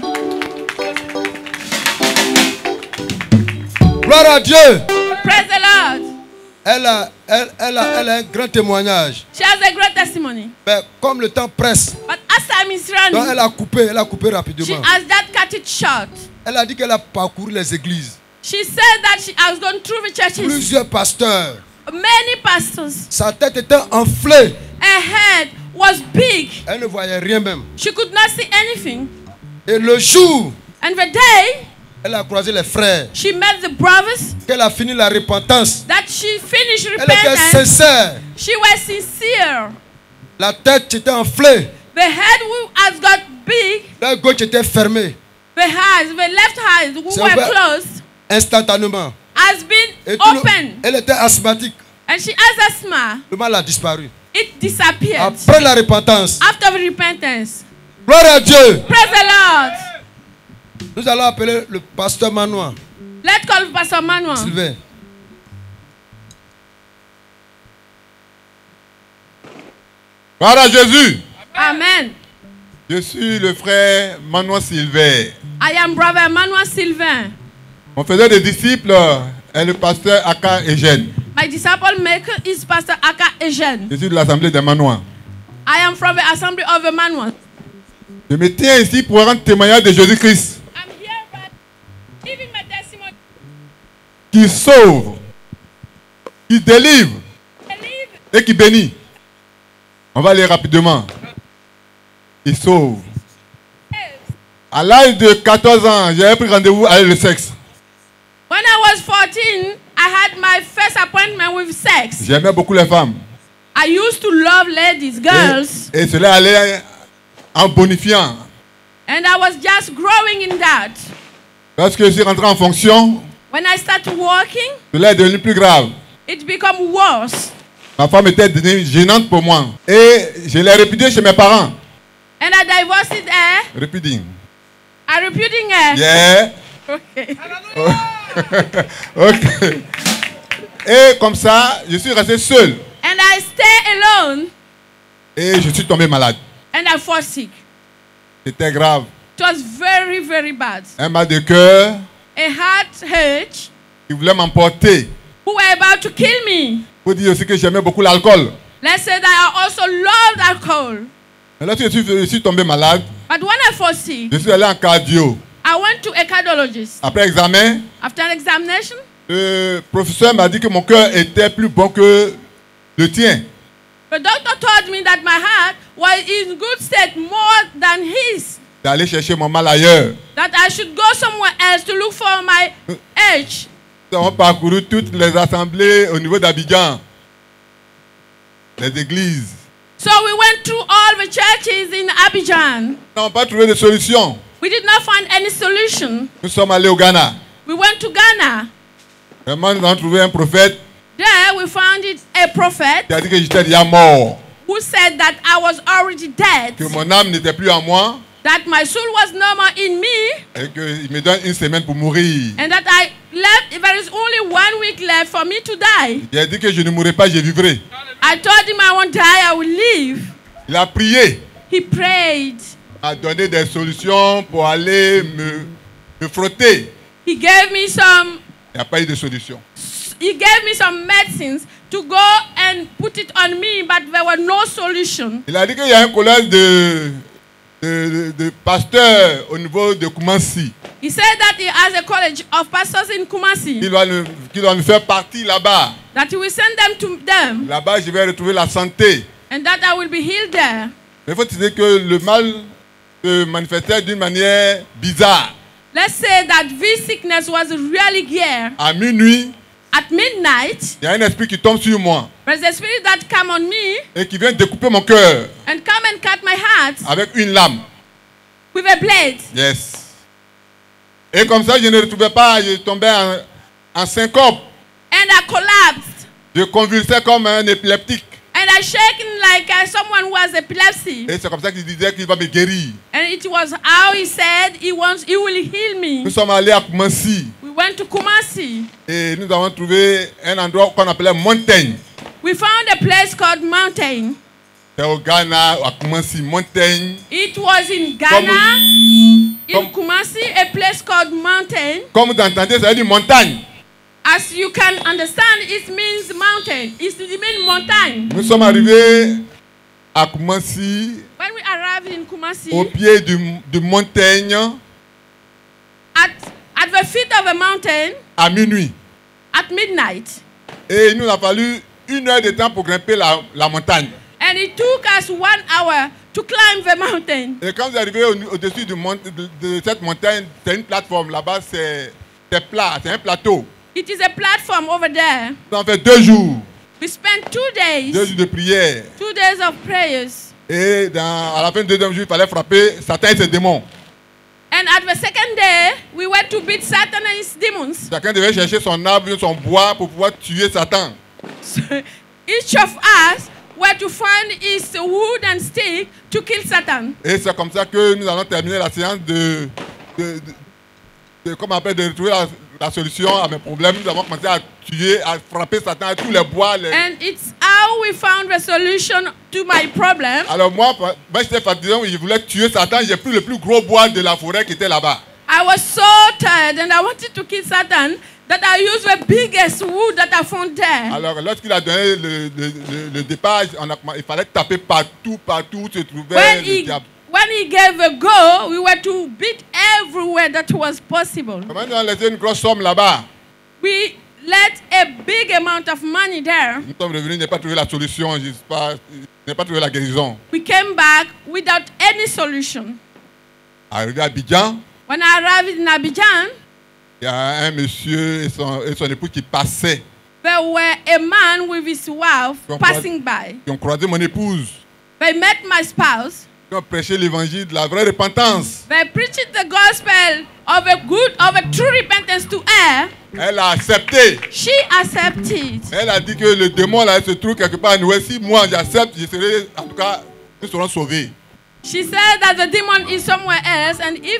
I: Gloire à Dieu.
G: Praise the Lord.
I: Elle a un grand témoignage.
G: She has a great testimony.
I: Mais comme le temps presse,
G: but as time is running,
I: donc elle a coupé rapidement.
G: She has that cut it short.
I: Elle a dit qu'elle a parcouru les églises.
G: She said that she has gone through the churches.
I: Plusieurs pasteurs.
G: Many pastors.
I: Sa tête était enflée.
G: Her head was big.
I: Elle ne voyait rien même.
G: She could not see anything.
I: Et le jour,
G: and the day,
I: elle a croisé les frères.
G: She met the brothers.
I: Qu'elle a fini la repentance.
G: That she finished repentance.
I: Elle était sincère.
G: She was sincere.
I: La tête était enflée.
G: The head has got big.
I: La gauche était fermée.
G: The left eyes were closed.
I: Instantanément.
G: Has been opened.
I: Elle était asthmatique.
G: And she has asthma.
I: Le mal a disparu.
G: It disappeared.
I: Après la repentance.
G: After the repentance.
I: Gloire à Dieu.
G: Praise the Lord.
I: Nous allons appeler le pasteur Manoir.
G: Let's call Pastor Manoir.
I: Sylvain.
K: Gloire à Jésus.
G: Amen.
K: Je suis le frère Manoir Sylvain.
G: I am brother Manoir Sylvain.
K: Mon faiseur des disciples est le pasteur Aka Eugène.
G: My disciple maker is Pastor Aka Eugène.
K: Je suis de l'assemblée des Manoirs.
G: I am from the assembly of the Manoir.
K: Je me tiens ici pour rendre témoignage de Jésus-Christ.
G: I'm here but giving my testimony.
K: Qui sauve, qui délivre et qui bénit. On va aller rapidement. Il sauve. À l'âge de 14 ans, j'avais pris rendez-vous avec le sexe.
G: When I was 14, I had my first appointment with sex.
K: J'aimais beaucoup les femmes.
G: I used to love ladies, girls.
K: Et cela allait en bonifiant.
G: And I was just growing in that.
K: Lorsque je suis rentré en fonction,
G: when I started working,
K: cela est devenu plus grave.
G: It became worse.
K: Ma femme était devenue gênante pour moi. Et je l'ai répudiée chez mes parents.
G: And I divorced her.
K: Repudiing.
G: I repudiing her.
K: Yeah.
G: Okay.
K: Ok. Et comme ça, je suis resté seul.
G: And I stay alone.
K: Et je suis tombé malade.
G: And I fall sick.
K: C'était grave.
G: It was very, very bad.
K: Un mal de cœur.
G: A heart hurt.
K: Qui voulait m'emporter.
G: Who were about to kill me.
K: Faut dire aussi que j'aimais beaucoup l'alcool.
G: Let's say that I also loved alcohol.
K: Et lorsque je suis tombé malade,
G: but when I fall sick,
K: je suis allé en cardio.
G: I went to a cardiologist.
K: Après examen,
G: after an examination,
K: le professeur m'a dit que mon cœur était plus bon que le tien.
G: The doctor told me that my heart was in good state more than his.
K: D'aller chercher mon mal ailleurs.
G: That I should go somewhere else to look for my age.
K: Nous avons parcouru toutes les assemblées au niveau d'Abidjan, les églises.
G: So we went through all the churches in Abidjan.
K: Nous n'avons pas trouvé de solution.
G: We did not find any solution.
K: Nous sommes allés au Ghana.
G: We went to Ghana.
K: Vraiment, nous avons trouvé un prophète.
G: There we found a prophet.
K: Qui a dit que j'étais déjà mort.
G: Who said that I was already dead.
K: Que mon âme n'était plus en moi.
G: That my soul was no more in me.
K: Et qu'il me donne une semaine pour mourir.
G: And that I left. There is only 1 week left for me to die.
K: Il a dit que je ne mourrai pas, je vivrai.
G: I told him I won't die, I will live.
K: Il a prié.
G: He prayed.
K: A donné des solutions pour aller me frotter.
G: He gave me some.
K: Il n'y a pas eu de solution.
G: He gave me some medicines to go and put it on me, but there were no solution.
K: Il a dit qu'il y a un collège de pasteurs au niveau de Kumasi.
G: He said that he has a college of pastors in Kumasi.
K: Qui doit me faire partie là-bas.
G: That he will send them to them.
K: Là-bas, je vais retrouver la santé.
G: And that I will be healed there.
K: Mais il faut dire que le mal se manifestait d'une manière bizarre.
G: Let's say that this sickness was really here.
K: À minuit,
G: at midnight,
K: il y a un esprit qui tombe sur moi.
G: There's a spirit that come on me.
K: Et qui vient découper mon cœur.
G: And come and cut my heart.
K: Avec une lame.
G: With a blade.
K: Yes. Et comme ça, je ne retrouvais pas, je tombais en syncope.
G: And I collapsed.
K: Je convulsais comme un épileptique.
G: And I shaken like someone who has epilepsy.
K: Et c'est comme ça qu'il disait qu'il va me guérir.
G: And it was how he said he will heal me.
K: Nous sommes allés à Kumasi.
G: We went to Kumasi.
K: Et nous avons trouvé un endroit qu'on appelait montagne.
G: We found a place called Mountain.
K: C'est au Ghana, à Kumasi, montagne.
G: It was in Ghana, in Kumasi, a place called Mountain.
K: Comme vous entendez, ça veut dire montagne.
G: As you can understand, it means mountain. It means montagne.
K: Nous sommes arrivés à Kumasi.
G: When we arrived in Kumasi,
K: au pied de montagne.
G: At the feet of a mountain.
K: À minuit.
G: At midnight.
K: Et il nous a fallu 1 heure de temps pour grimper la montagne.
G: And it took us 1 hour to climb the mountain.
K: Et quand vous arrivez au-dessus de cette montagne, c'est une plateforme. Là-bas, c'est plat, c'est un plateau.
G: It is a platform over there.
K: Nous avons fait 2 jours.
G: We spent 2 days.
K: 2 jours de prière.
G: 2 days of prayers.
K: Et à la fin du 2e jour, il fallait frapper Satan et ses démons.
G: And at the second day, we went to beat Satan and his demons.
K: Chacun devait chercher son arbre, son bois pour pouvoir tuer Satan.
G: So each of us were to find his wood and stick to kill Satan.
K: Et c'est comme ça que nous allons terminer la séance de retrouver la solution à mes problèmes. Nous avons commencé à tuer, à frapper Satan à tous les bois.
G: And it's how we found a solution to my problem.
K: Alors moi j'étais fatigué, je voulais tuer Satan. J'ai pris le plus gros bois de la forêt qui était là-bas.
G: I was so tired and I wanted to kill Satan that I used the biggest wood that I found there.
K: Alors lorsqu'il a donné le départ, il fallait taper partout où se trouvait le diable.
G: When he gave a go, we were to beat everywhere that was possible.
K: Comment nous avons laissé une grosse somme là-bas?
G: We let a big amount of money there.
K: Nous sommes revenus, n'ai pas trouvé la solution, n'ai pas trouvé la guérison.
G: We came back without any solution.
K: Arrivé à Abidjan.
G: When I arrived in Abidjan,
K: il y a un monsieur et son épouse qui passaient.
G: There were a man with his wife passing by.
K: Ils ont croisé mon épouse.
G: They met my spouse.
K: Ils ont prêché l'évangile de la vraie repentance.
G: They preached the gospel of a true repentance to her.
K: Elle a accepté.
G: She accepted.
K: Elle a dit que le démon là se trouve quelque part. Nous si moi j'accepte, je serai, en tout cas, nous serons sauvés.
G: She said that the demon is somewhere else, and if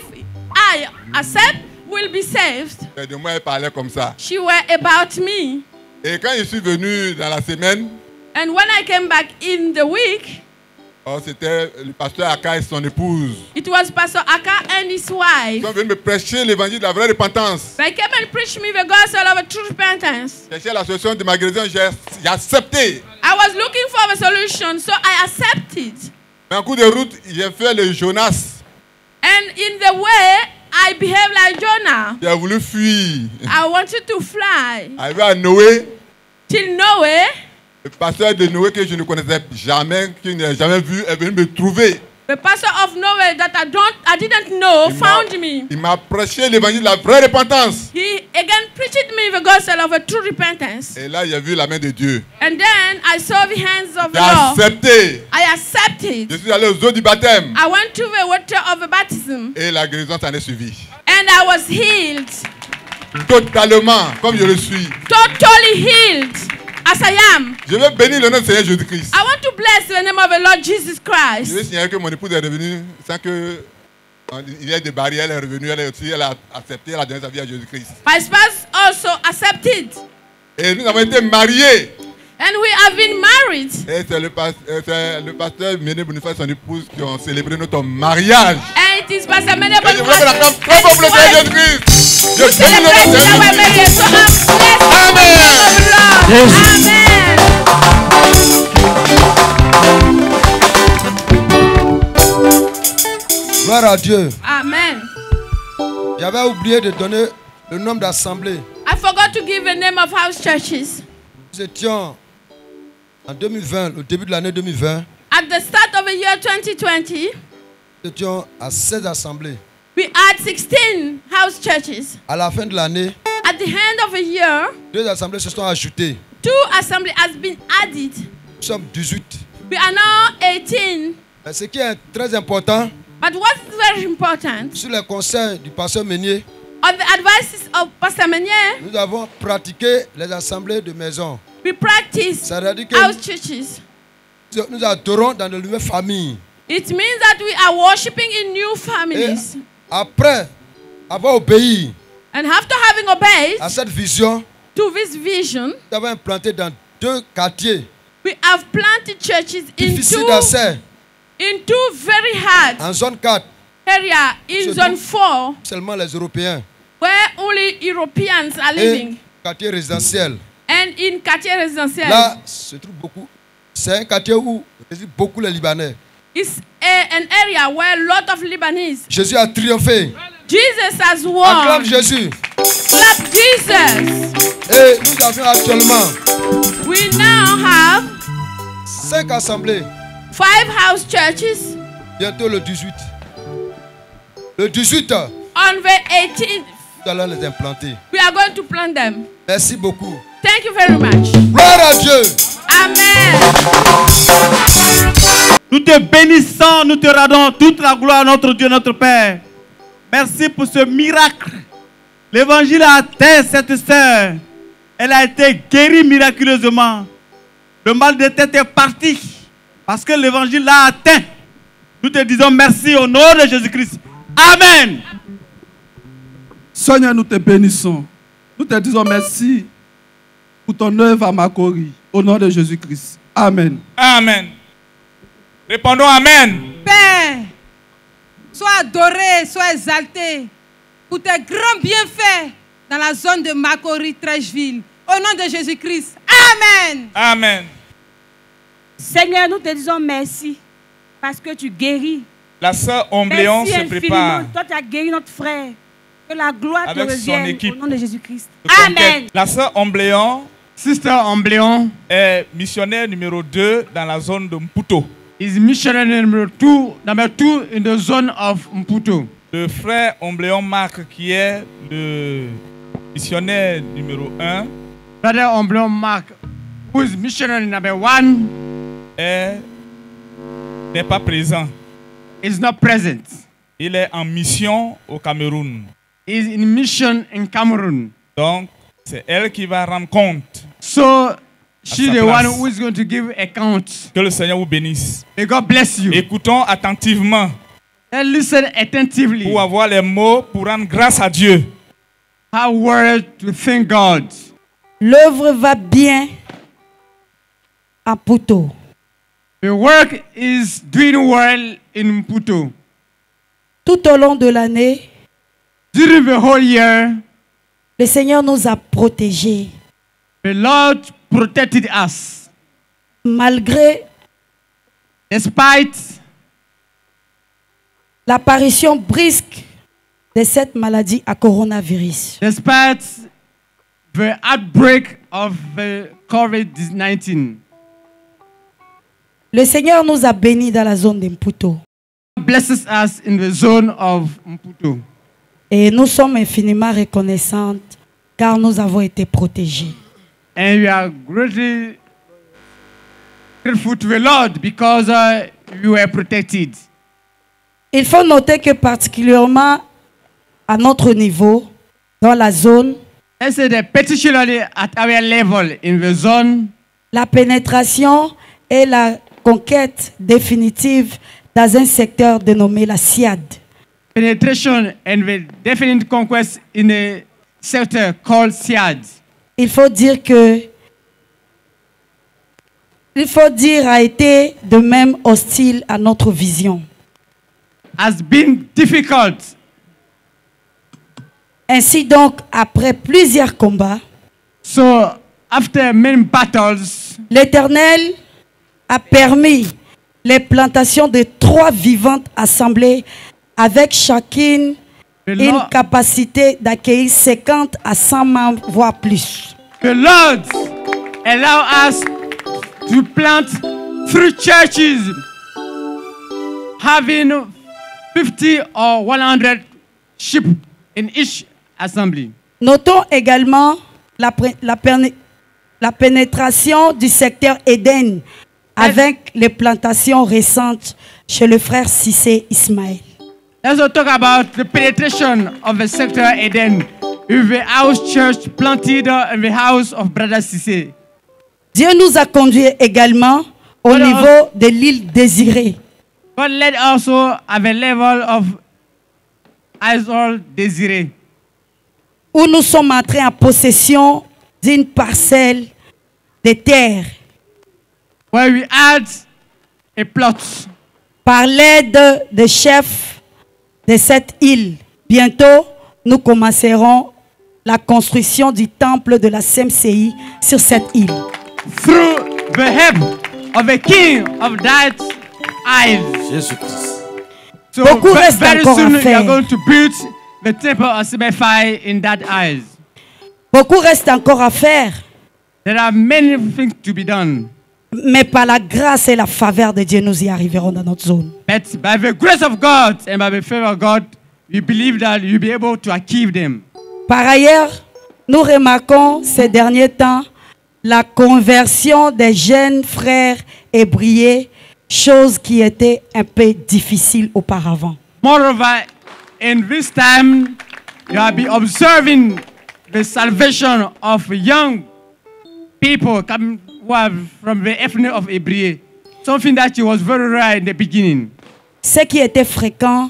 G: I accept, we'll be saved.
K: Et de moi elle parlait comme ça.
G: She were about me.
K: Et quand je suis venu dans la semaine.
G: And when I came back in the week.
K: Oh, c'était le pasteur Aka et son épouse.
G: It was Pastor Aka and his wife.
K: Ils sont venus me prêcher l'évangile de la vraie repentance.
G: They came and preached me the gospel of a true repentance.
K: Chercher la solution de ma guérison, j'ai accepté.
G: I was looking for a solution, so I accepted.
K: Mais en cours de route, j'ai fait le Jonas.
G: And in the way, I behaved like Jonah.
K: J'ai voulu fuir.
G: I wanted to fly.
K: Arrivé à Noé.
G: Till Noé.
K: Le pasteur de Noé que je ne connaissais jamais, que je n'ai jamais vu, est venu me trouver.
G: The pastor of Noé that I didn't know found me.
K: Il m'a prêché l'évangile de la vraie repentance.
G: He again preached me the gospel of a true repentance.
K: Et là, j'ai vu la main de Dieu.
G: And then I saw the hands of the
K: Lord. J'ai accepté.
G: I accepted.
K: Je suis allé aux eaux du baptême.
G: I went to the water of the baptism.
K: Et la guérison s'en est suivie.
G: And I was healed.
K: Totalement, comme je le suis.
G: Totally healed. As I am.
K: Je vais bénir le nom du Seigneur Jésus-Christ.
G: I want to bless the name of the Lord Jesus Christ.
K: Je vais signaler que mon épouse est revenue sans que il y ait des barrières. Elle est revenue, elle a accepté, elle a donné sa vie à Jésus-Christ.
G: My spouse also accepted.
K: Et nous avons été mariés.
G: And we have been married.
K: Et c'est le pasteur Méné Boniface et son épouse qui ont célébré notre mariage.
G: And is Pastor Mene
K: Et je voudrais qu'on acclame très fort pour le Seigneur Jésus-Christ. Je bénis le nom de Jésus-Christ. Amen.
I: Gloire à Dieu.
G: Amen.
I: J'avais oublié de donner le nombre d'assemblées.
G: I forgot to give the name of house churches.
I: Nous étions en 2020, au début de l'année 2020,
G: At the start of the year 2020,
I: nous étions à 16 assemblées.
G: we had 16 house churches.
I: À la fin de l'année,
G: At the end of the year,
I: 2 assemblées se sont ajoutées.
G: 2 assemblies has been added.
I: Nous sommes 18.
G: We are now 18.
I: Mais ce qui est très important,
G: But what's very important,
I: sur les conseils du pasteur Meunier,
G: on the advices of Pastor Menier,
I: nous avons pratiqué les assemblées de maison.
G: we practice
I: Ça veut dire
G: house
I: que
G: churches.
I: nous adorons dans de nouvelles familles.
G: It means that we are worshiping in new
I: Et
G: families.
I: après avoir obéi
G: And after having obeyed
I: à cette vision,
G: to this vision,
I: nous avons implanté dans 2 quartiers
G: we have planted churches
I: difficiles d'accès.
G: in two very hard
I: En zone 4,
G: area in
I: Se
G: zone
I: trouve
G: 4,
I: seulement les Européens.
G: where only Europeans are
I: Et
G: living,
I: quartier résidentiel.
G: and in quartier residentiel.
I: Là, se trouve beaucoup. C'est un quartier où résident beaucoup les Libanais.
G: It's an area where a lot of Lebanese.
I: Jésus a triomphé.
G: Jesus has
I: Acclame
G: won.
I: Jésus.
G: Clap Jesus.
I: Et nous avons actuellement
G: We now have
I: 5 assemblées.
G: 5 house churches.
I: Bientôt le 18. Le 18,
G: On the 18th,
I: nous allons les implanter.
G: we are going to plant them.
I: Merci beaucoup.
G: Thank you very much.
I: Gloire à Dieu.
G: Amen.
F: Nous te bénissons, nous te rendons toute la gloire à notre Dieu, notre Père. Merci pour ce miracle. L'évangile a atteint cette sœur. Elle a été guérie miraculeusement. Le mal de tête est parti parce que l'évangile l'a atteint. Nous te disons merci au nom de Jésus-Christ. Amen.
L: Seigneur, nous te bénissons. Nous te disons merci pour ton œuvre à Makori. Au nom de Jésus-Christ. Amen.
H: Amen. Répondons Amen.
M: Père, sois adoré, sois exalté pour tes grands bienfaits dans la zone de Makori, Trècheville. Au nom de Jésus-Christ. Amen.
H: Amen.
N: Seigneur, nous te disons merci parce que tu guéris.
H: La sœur Ombléon
N: Merci
H: se
N: infiniment.
H: prépare
N: Toi, tu as guéri notre frère. Que la gloire
H: avec
N: te
H: son
N: revienne
H: équipe
N: au nom de Jésus-Christ.
H: de conquête.
N: Amen.
H: La sœur Ombléon,
F: Sister Ombléon,
H: est missionnaire numéro 2 dans la zone de Mputo.
F: is missionary number 2 in the zone of Mputo.
H: Le frère Ombléon Marc, qui est le missionnaire numéro 1,
F: Brother Ombléon Mark, who is missionary number 1,
H: n'est pas présent.
F: is not present.
H: Il est en mission au Cameroun.
F: He is in mission in Cameroon.
H: Donc, c'est elle qui va rendre compte.
F: So, she's
H: sa
F: the
H: place.
F: one who is going to give account.
H: Que le Seigneur vous bénisse.
F: May God bless you.
H: Écoutons attentivement
F: And listen attentively.
H: pour avoir les mots pour rendre grâce à Dieu.
F: How word to thank God.
O: L'œuvre va bien à Puto.
F: The work is doing well in Mputo.
O: Tout au long de l'année,
F: During the whole year,
O: le Seigneur nous a protégés.
F: the Lord protected us.
O: Malgré
F: Despite
O: l'apparition brusque de cette maladie à coronavirus.
F: Despite the outbreak of the COVID-19,
O: Le Seigneur nous a bénis dans la zone de Mputo.
F: blesses us in the zone of Mputo.
O: Et nous sommes infiniment reconnaissantes car nous avons été protégés.
F: And we are greatly grateful to the Lord because you were protected.
O: Il faut noter que particulièrement à notre niveau, dans la zone,
F: I said that particularly at our level in the zone,
O: la pénétration et la conquête définitive dans un secteur dénommé la SIAD.
F: penetration and the definite conquest in a sector called SIAD.
O: Il faut dire a été de même hostile à notre vision.
F: has been difficult.
O: Ainsi donc, après plusieurs combats,
F: So after many battles,
O: l'Éternel a permis les plantations de 3 vivantes assemblées avec chacune une capacité d'accueillir 50 à 100 membres, voire plus.
F: The Lord allow us to plant 3 churches having 50 or 100 sheep in each assembly.
O: Notons également la pénétration du secteur Éden avec les plantations récentes chez le frère Cissé Ismaël.
F: Let's also talk about the penetration of the sector Eden with the house church planted in the house of Brother Cissé.
O: Dieu nous a conduits également au niveau de l'île désirée.
F: God led also at the level of Isle Désiré,
O: où nous sommes entrés en possession d'une parcelle de terre.
F: Where we had a plot.
O: Par l'aide des chefs de cette île, bientôt nous commencerons la construction du temple de la CMCI sur cette île.
F: Through the help of the king of that isle.
D: Jésus-Christ.
F: So
O: Beaucoup reste
F: very
O: encore
F: soon
O: à
F: we are
O: faire.
F: going to build the temple of CMFI in that isle.
O: Beaucoup reste encore à faire.
F: There are many things to be done.
O: Mais par la grâce et la faveur de Dieu, nous y arriverons dans notre zone.
F: But by the grace of God and by the favor of God, we believe that you'll be able to achieve them.
O: Par ailleurs, nous remarquons ces derniers temps la conversion des jeunes frères hébriés, chose qui était un peu difficile auparavant.
F: Moreover, in this time, you have been observing the salvation of young people coming from the ethnic of Hebrew, something that was very rare in the beginning.
O: Ce qui est fréquent,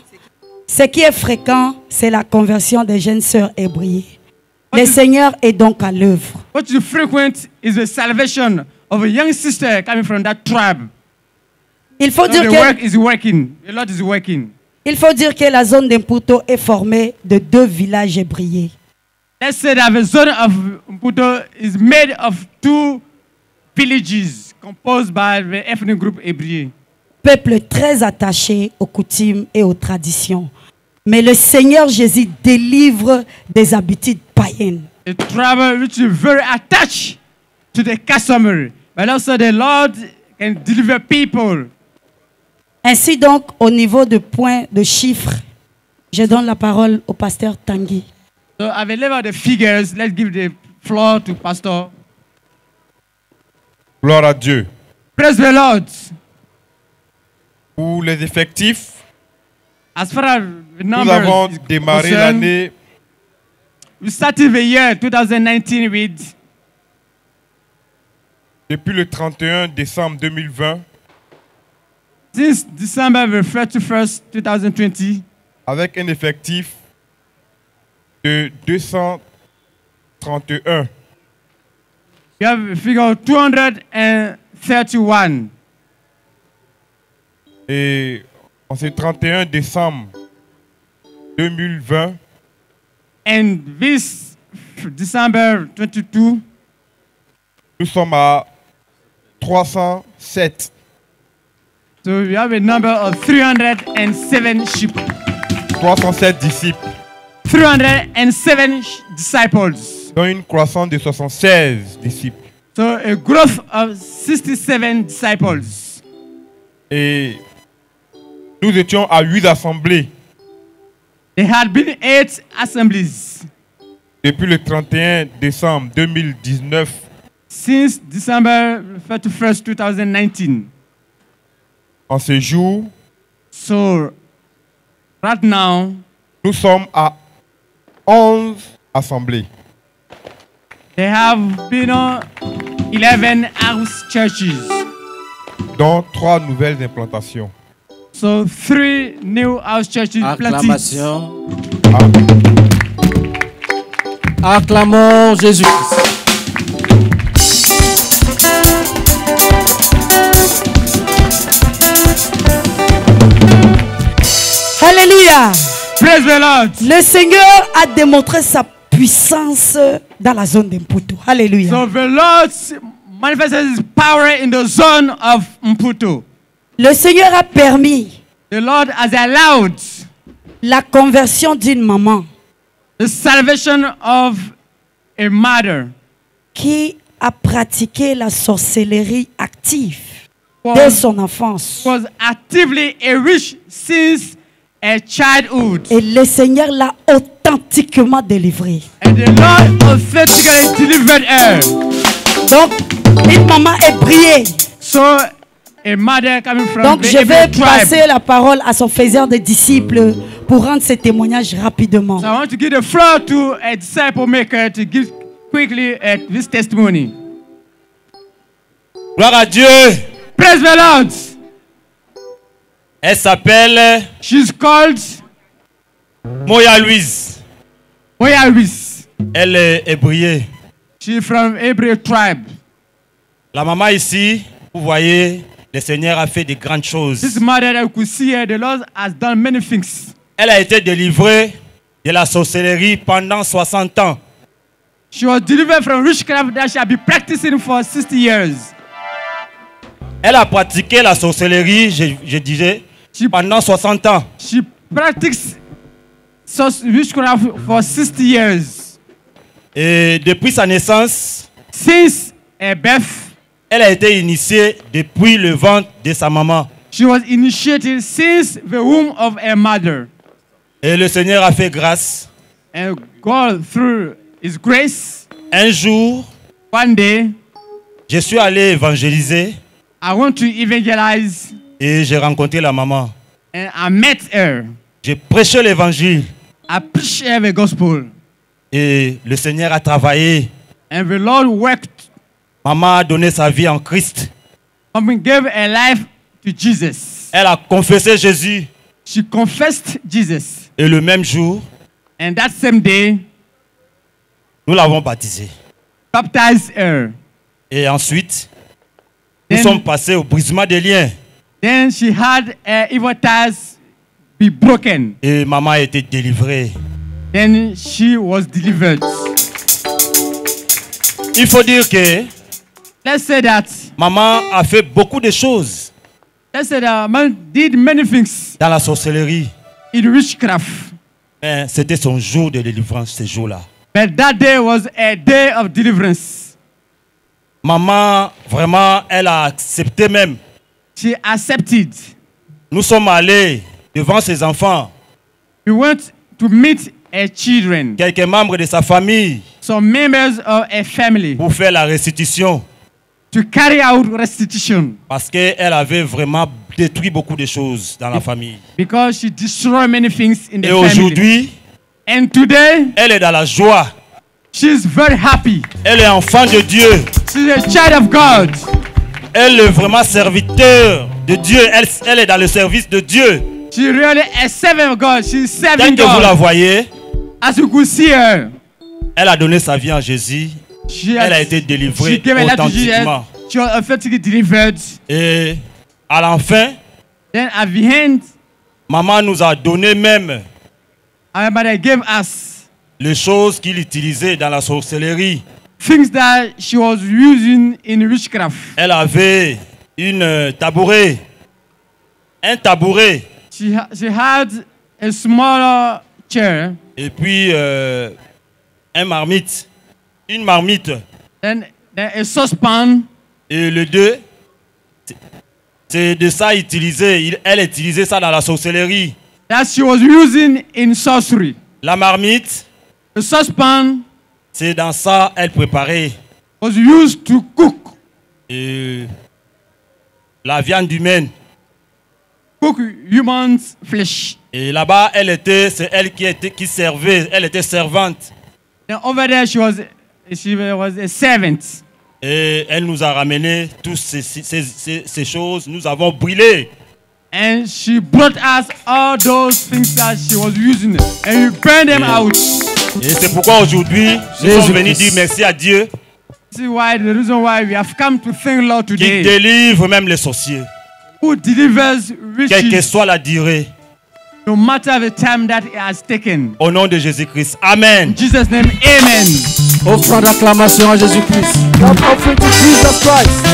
O: c'est la conversion des jeunes sœurs hébriées. Le Seigneur est donc à l'œuvre.
F: What is frequent is the salvation of a young sister coming from that tribe.
O: Il faut
F: So
O: dire
F: the
O: que
F: work is working. The Lord is working.
O: il faut dire que la zone d'Imputo est formée de 2 villages hébriés.
F: Let's say that the zone of Mputo is made of 2 villages composed by the ethnic group Hébreu.
O: Peuple très attaché aux coutumes et aux traditions. Mais le Seigneur Jésus délivre des habitudes païennes.
F: A tribe which is very attached to the customer, but also the Lord can deliver people.
O: Ainsi donc, au niveau de points de chiffres, je donne la parole au pasteur Tanguy.
F: So at the level of the figures, let's give the floor to Pastor.
K: Gloire à Dieu.
F: Praise the Lord.
K: Pour les effectifs,
F: As far as the
K: nous
F: numbers
K: avons
F: is
K: démarré
F: concerned,
K: l'année
F: we started the year 2019 with
K: depuis le 31 décembre 2020
F: since December the 31st, 2020,
K: avec un effectif de 231.
F: we have a figure of 231.
K: Et en ce 31 décembre 2020,
F: And this December 22,
K: nous sommes à 307.
F: so we have a number of 307 sheep.
K: 307 disciples.
F: 307 disciples.
K: Dont une croissance de 76 disciples.
F: So a growth of 67 disciples.
K: Et nous étions à 8 assemblées.
F: There had been 8 assemblies.
K: Depuis le 31 décembre 2019,
F: Since December 31st, 2019.
K: en ce jour,
F: So right now,
K: nous sommes à 11 assemblées.
F: there have been 11 house churches.
K: Dont 3 nouvelles implantations.
F: So 3 new house churches planted.
D: Acclamation. Acclamons Jésus-Christ.
F: Praise the Lord.
O: Le Seigneur a démontré sa puissance dans la zone d'Mputu. Alléluia.
F: So the Lord manifested his power in the zone of Mputu.
O: Le Seigneur a permis
F: The Lord has allowed
O: la conversion d'une maman
F: the salvation of a mother
O: qui a pratiqué la sorcellerie active dès son enfance.
F: Was actively a witch since a childhood.
O: Et le Seigneur l'a authentiquement délivré.
F: And the Lord authentically delivered her.
O: Donc, une maman est brillée.
F: So, a mother coming from
O: Donc,
F: the
O: je vais
F: tribe.
O: passer la parole à son faiseur de disciples pour rendre ce témoignage rapidement.
F: So I want to give the floor to a disciple maker to give quickly this testimony.
P: Gloire à Dieu.
F: Praise the Lord.
P: Elle s'appelle.
F: She's called
P: Moya Louise.
F: Moya Louise.
P: Elle est hébrée.
F: She's from Hebrew tribe.
P: La maman ici, vous voyez, le Seigneur a fait de grandes choses.
F: This mother that you could see here, the Lord has done many things.
P: Elle a été délivrée de la sorcellerie pendant 60 ans.
F: She was delivered from witchcraft that she had been practicing for 60 years.
P: Elle a pratiqué la sorcellerie, je disais, pendant 60 ans.
F: She practiced witchcraft for 60 years.
P: Et depuis sa naissance,
F: since her birth,
P: elle a été initiée depuis le ventre de sa maman.
F: She was initiated since the womb of her mother.
P: Et le Seigneur a fait grâce.
F: And God, through His grace,
P: un jour,
F: one day,
P: je suis allé évangéliser.
F: I want to evangelize.
P: Et j'ai rencontré la maman.
F: And I met her.
P: J'ai prêché l'évangile.
F: I preached her the gospel.
P: Et le Seigneur a travaillé.
F: And the Lord worked.
P: Maman a donné sa vie en Christ.
F: Maman gave her life to Jesus.
P: Elle a confessé Jésus.
F: She confessed Jesus.
P: Et le même jour,
F: and that same day,
P: nous l'avons baptisée.
F: Baptized her.
P: Et ensuite, nous sommes passés au brisement des liens.
F: Then she had her evil ties be broken.
P: Et maman a été délivrée.
F: Then she was delivered.
P: Il faut dire que
F: let's say that
P: maman a fait beaucoup de choses.
F: Let's say that man did many things
P: dans la sorcellerie.
F: In witchcraft.
P: Mais c'était son jour de délivrance, ce jour-là.
F: But that day was a day of deliverance.
P: Maman, vraiment, elle a accepté même.
F: She accepted.
P: Nous sommes allés devant ses enfants.
F: We went to meet her children.
P: Quelques membres de sa famille.
F: Some members of her family.
P: Pour faire la restitution.
F: To carry out restitution.
P: Parce qu'elle avait vraiment détruit beaucoup de choses dans la famille.
F: Because she destroyed many things in the family.
P: Et aujourd'hui,
F: and today,
P: elle est dans la joie.
F: She's very happy.
P: Elle est enfant de Dieu.
F: She's a child of God.
P: Elle est vraiment serviteur de Dieu. Elle est dans le service de Dieu.
F: She really a servant of God. She's serving
P: God. Dès que vous la voyez,
F: as you could see her,
P: elle a donné sa vie en Jésus. Elle a été délivrée authentiquement.
F: She was authentically delivered.
P: Et à la fin,
F: then at the end,
P: maman nous a donné même
F: our mother gave us
P: les choses qu'il utilisait dans la sorcellerie.
F: Things that she was using in witchcraft.
P: Elle avait une tabouret, un tabouret.
F: She had a smaller chair.
P: Et puis un marmite, une marmite.
F: Then a saucepan.
P: Et le deux, c'est de ça utilisé. Elle utilisait ça dans la sorcellerie.
F: That she was using in sorcery.
P: La marmite,
F: the saucepan,
P: c'est dans ça elle préparait.
F: Was used to cook.
P: Et la viande humaine.
F: Cook human's flesh.
P: Et là-bas, c'est elle qui servait. Elle était servante.
F: And over there, she was a servant.
P: Et elle nous a ramené toutes ces choses. Nous avons brûlé.
F: And she brought us all those things that she was using. And we burned them out.
P: Et c'est pourquoi aujourd'hui, nous sommes venus dire merci à Dieu.
F: This is why the reason why we have come to thank Lord today.
P: Qui délivre même les sorciers.
F: Who delivers witches.
P: Quelle que soit la durée.
F: No matter the time that it has taken.
P: Au nom de Jésus-Christ. Amen.
F: In Jesus' name, amen.
D: Offrant d'acclamation à Jésus-Christ. God offering to Jesus Christ.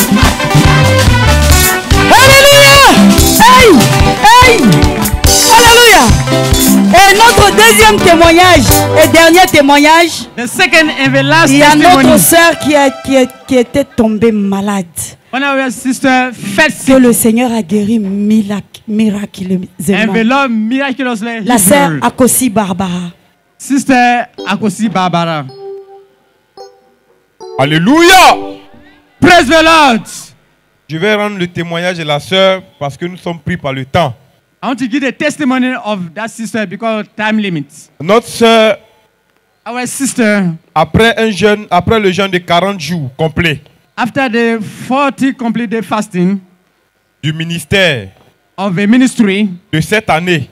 O: Alléluia! Hey! Hey! Alléluia! Et notre deuxième témoignage et dernier témoignage.
F: The second and the last
O: il y a
F: testimony.
O: notre sœur qui était tombée malade.
F: One of our sisters fell sick.
O: Que le Seigneur a guéri miraculeusement.
F: And the Lord miraculously
O: La sœur
F: healed her.
O: Akosi Barbara.
F: Sister Akosi Barbara.
K: Alléluia.
F: Praise the Lord.
K: Je vais rendre le témoignage de la sœur parce que nous sommes pris par le temps.
F: I want to give the testimony of that sister because of time limits.
K: Notre sœur,
F: Our sister,
K: après le jeûne de 40 jours complet
F: after the 40 complete day fasting
K: du ministère
F: of the ministry
K: de cette année,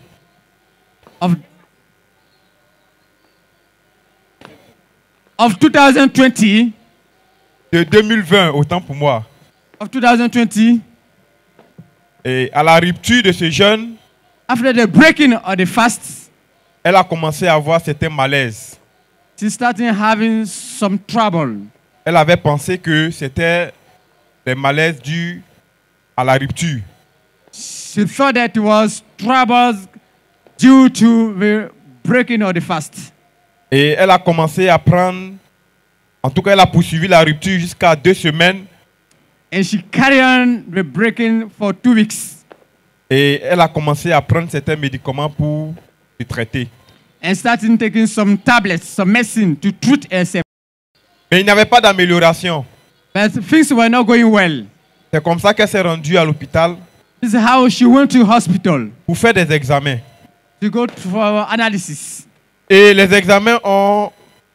F: of 2020,
K: de 2020, autant pour moi,
F: of 2020,
K: et à la rupture de ce jeûne,
F: after the breaking of the fast,
K: elle a commencé à avoir certains malaises.
F: she started having some trouble.
K: Elle avait pensé que c'était des malaises dus à la rupture.
F: She thought that it was troubles due to the breaking of the fast.
K: Et elle a commencé à prendre, en tout cas elle a poursuivi la rupture jusqu'à 2 semaines.
F: And she carried on the breaking for 2 weeks.
K: Et elle a commencé à prendre certains médicaments pour se traiter.
F: And started taking some tablets, some medicine to treat herself.
K: Mais il n'y avait pas d'amélioration.
F: But things were not going well.
K: C'est comme ça qu'elle s'est rendue à l'hôpital.
F: This is how she went to hospital.
K: Pour faire des examens.
F: To go for analysis.
K: Et les examens ont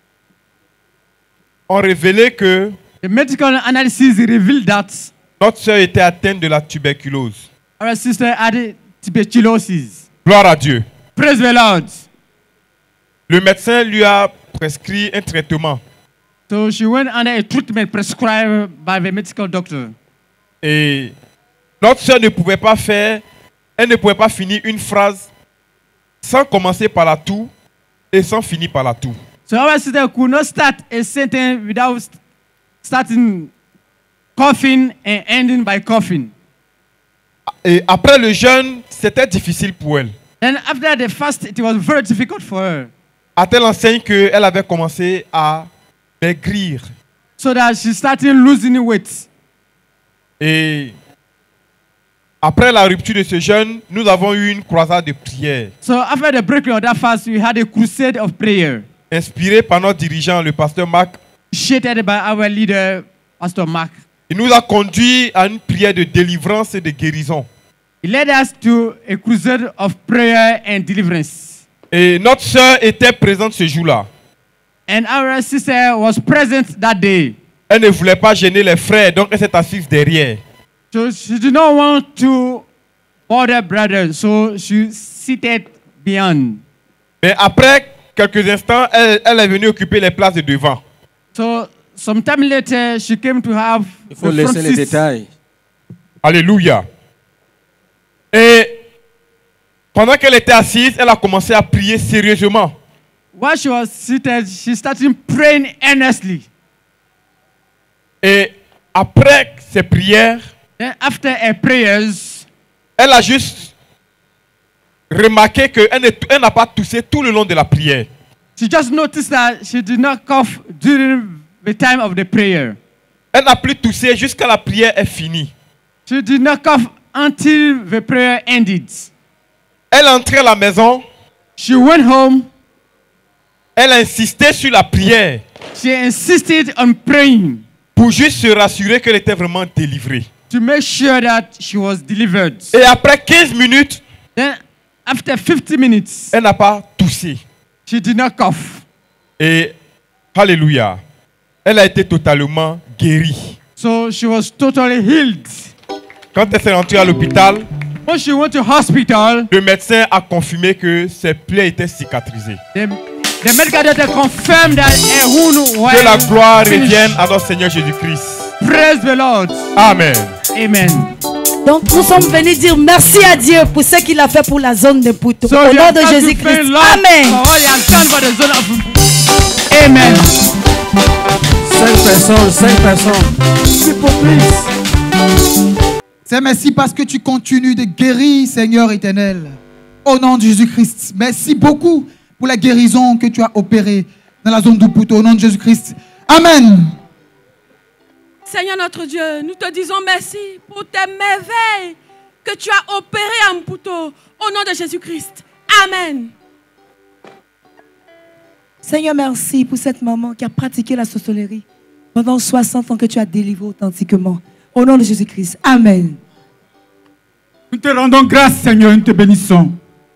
K: révélé que
F: the medical analysis revealed that
K: notre sœur était atteinte de la tuberculose.
F: Our sister had tuberculosis.
K: Gloire à Dieu.
F: Praise the Lord.
K: Le médecin lui a prescrit un traitement.
F: So she went under a treatment prescribed by the medical doctor.
K: Et notre sœur ne pouvait pas finir une phrase sans commencer par la toux et sans finir par la toux.
F: So our sister could not start a sentence without starting coughing and ending by coughing.
K: Et après le jeûne, c'était difficile pour elle.
F: Then after the fast, it was very difficult for her.
K: À telle enseigne qu'elle avait commencé à maigrir.
F: So that she started losing weight.
K: Et après la rupture de ce jeûne, nous avons eu une croisade de prière.
F: So after the breaking of that fast, we had a crusade of prayer.
K: Inspiré par notre dirigeant, le pasteur Marc.
F: Initiated by our leader, Pastor Mark.
K: Il nous a conduit à une prière de délivrance et de guérison.
F: He led us to a crusade of prayer and deliverance.
K: Et notre sœur était présente ce jour-là.
F: And our sister was present that day.
K: Elle ne voulait pas gêner les frères, donc elle s'est assise derrière.
F: So she did not want to bother brothers, so she seated beyond.
K: Mais après quelques instants, elle est venue occuper les places de devant.
F: So some time later, she came to have
D: Il faut laisser les détails.
K: Alléluia. Et pendant qu'elle était assise, elle a commencé à prier sérieusement.
F: While she was seated, she started praying earnestly.
K: Et après ses prières,
F: then after her prayers,
K: elle a juste remarqué qu'elle n'a pas toussé tout le long de la prière.
F: She just noticed that she did not cough during the time of the prayer.
K: Elle n'a plus toussé jusqu'à la prière est finie.
F: She did not cough until the prayer ended.
K: Elle est entrée à la maison.
F: She went home.
K: Elle a insisté sur la prière.
F: She insisted on praying.
K: Pour juste se rassurer qu'elle était vraiment délivrée.
F: To make sure that she was delivered.
K: Et après 15 minutes,
F: then after 50 minutes,
K: elle n'a pas toussé.
F: She did not cough.
K: Et alléluia, elle a été totalement guérie.
F: So she was totally healed.
K: Quand elle s'est rentrée à l'hôpital,
F: when she went to hospital,
K: le médecin a confirmé que ses plaies étaient cicatrisées.
F: The medical doctor confirmed that her wound was
K: que la gloire
F: finished.
K: revienne à notre Seigneur Jésus-Christ.
F: Praise the Lord.
K: Amen.
F: Amen.
O: Donc nous sommes venus dire merci à Dieu pour ce qu'il a fait pour la zone de Puto. Au nom de Jésus-Christ. Amen.
F: Amen.
D: 5 personnes, 5 personnes.
Q: C'est merci parce que tu continues de guérir, Seigneur éternel. Au nom de Jésus-Christ. Merci beaucoup pour la guérison que tu as opérée dans la zone du Puto. Au nom de Jésus-Christ. Amen.
M: Seigneur notre Dieu, nous te disons merci pour tes merveilles que tu as opérées en Puto. Au nom de Jésus-Christ. Amen.
R: Seigneur, merci pour cette maman qui a pratiqué la sorcellerie pendant 60 ans que tu as délivré authentiquement. Au nom de Jésus-Christ. Amen.
F: Nous te rendons grâce, Seigneur, nous te bénissons.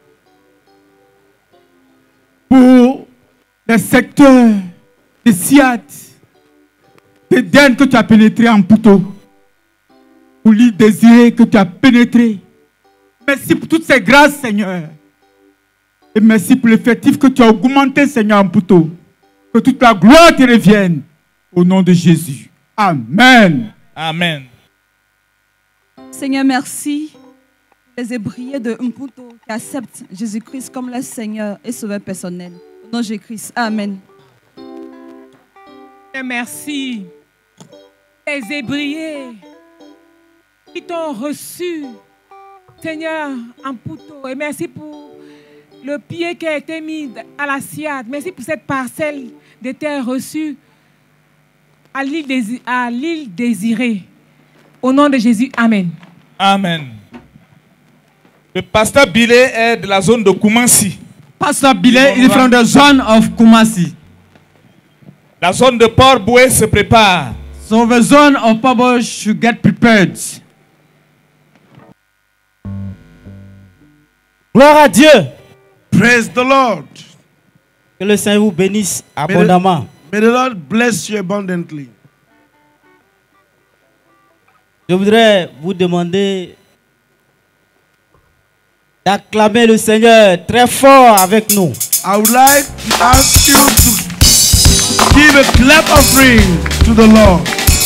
F: Pour les secteurs de Siat, d'Éden que tu as pénétré en Puto. Pour l'île désirée que tu as pénétré. Merci pour toutes ces grâces, Seigneur. Et merci pour l'effectif que tu as augmenté, Seigneur, en Puto. Que toute la gloire te revienne. Au nom de Jésus. Amen.
H: Amen.
S: Seigneur, merci. Les ébriers de Mputo qui acceptent Jésus-Christ comme leur Seigneur et Sauveur personnel. Au nom de Jésus-Christ. Amen.
T: Et merci. Les ébriers qui t'ont reçu, Seigneur, en Puto. Et merci pour le pied qui a été mis à la Siat. Merci pour cette parcelle de terre reçue à l'île désirée. Au nom de Jésus, Amen.
H: Amen. Le pasteur Bilé est de la zone de Koumansi.
F: Pasteur Bilé, il est from the zone of Kumasi.
H: La zone de Port-Boué se prépare.
F: So the zone of Port-Boué should get prepared.
P: Gloire à Dieu.
B: Praise the Lord.
P: Que le Seigneur vous bénisse abondamment.
B: May the Lord bless you abundantly.
P: Je voudrais vous demander d'acclamer le Seigneur très fort avec nous.
B: I would like to ask you to give a clap offering to the Lord.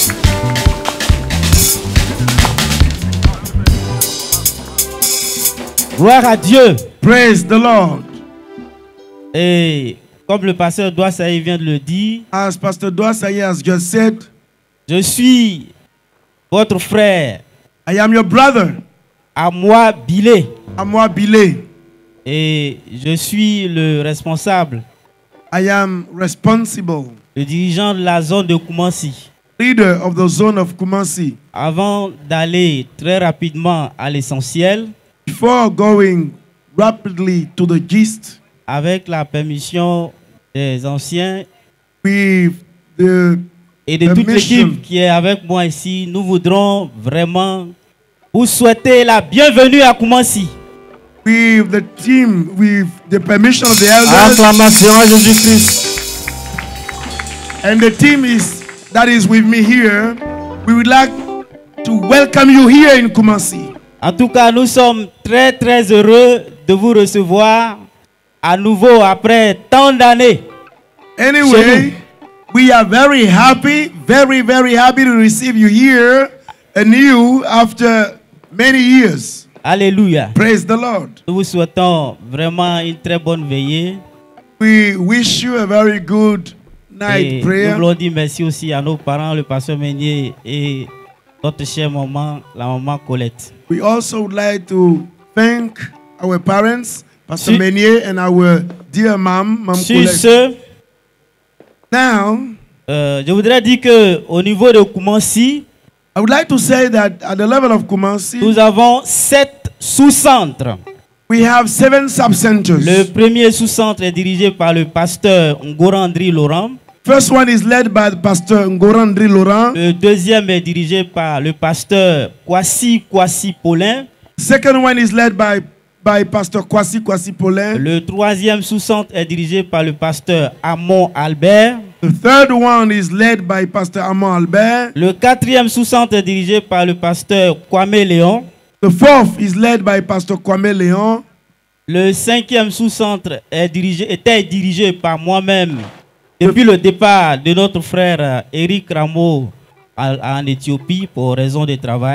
P: Gloire à Dieu.
B: Praise the Lord.
P: Et comme le pasteur Douassaï vient de le dire,
B: as Pastor Douassaï has just said,
P: je suis votre frère.
B: I am your brother.
P: À moi Bilé.
B: À moi Bilé.
P: Et je suis le responsable.
B: I am responsible.
P: Le dirigeant de la zone de Koumansi.
B: Leader of the zone of Koumansi.
P: Avant d'aller très rapidement à l'essentiel,
B: before going rapidly to the gist,
P: avec la permission des anciens
B: with the
P: et de toute l'équipe qui est avec moi ici, nous voudrons vraiment vous souhaiter la bienvenue à Koumansi.
B: With the team, with the permission of the elders.
P: Acclamation à Jésus-Christ.
B: And the team that is with me here, we would like to welcome you here in Koumansi.
P: En tout cas, nous sommes très très heureux de vous recevoir à nouveau après tant d'années.
B: Anyway, we are very happy to receive you here anew after many years.
P: Alléluia.
B: Praise the Lord.
P: Nous vous souhaitons vraiment une très bonne veillée.
B: We wish you a very good night prayer.
P: Nous voulons dire merci aussi à nos parents, le pasteur Meunier et notre chère maman, la maman Colette.
B: We also would like to thank our parents, Pastor Meunier and our dear mom Colette. Now,
P: je voudrais dire que au niveau de Koumansi,
B: I would like to say that at the level of Koumansi,
P: nous avons 7 sous-centres.
B: We have 7 sub-centers.
P: Le premier sous-centre est dirigé par le pasteur Ngorandri Laurent.
B: First one is led by the pastor Ngorandri Laurent.
P: Le deuxième est dirigé par le pasteur Kwasi Paulin.
B: Second one is led by pastor Kwasi Paulin.
P: Le troisième sous-centre est dirigé par le pasteur Amon Albert.
B: The third one is led by pastor Amon Albert.
P: Le quatrième sous-centre est dirigé par le pasteur Kwame Léon.
B: The fourth is led by pastor Kwame Léon.
P: Le cinquième sous-centre était dirigé par moi-même depuis le départ de notre frère Eric Rameau en Éthiopie pour raison de travail.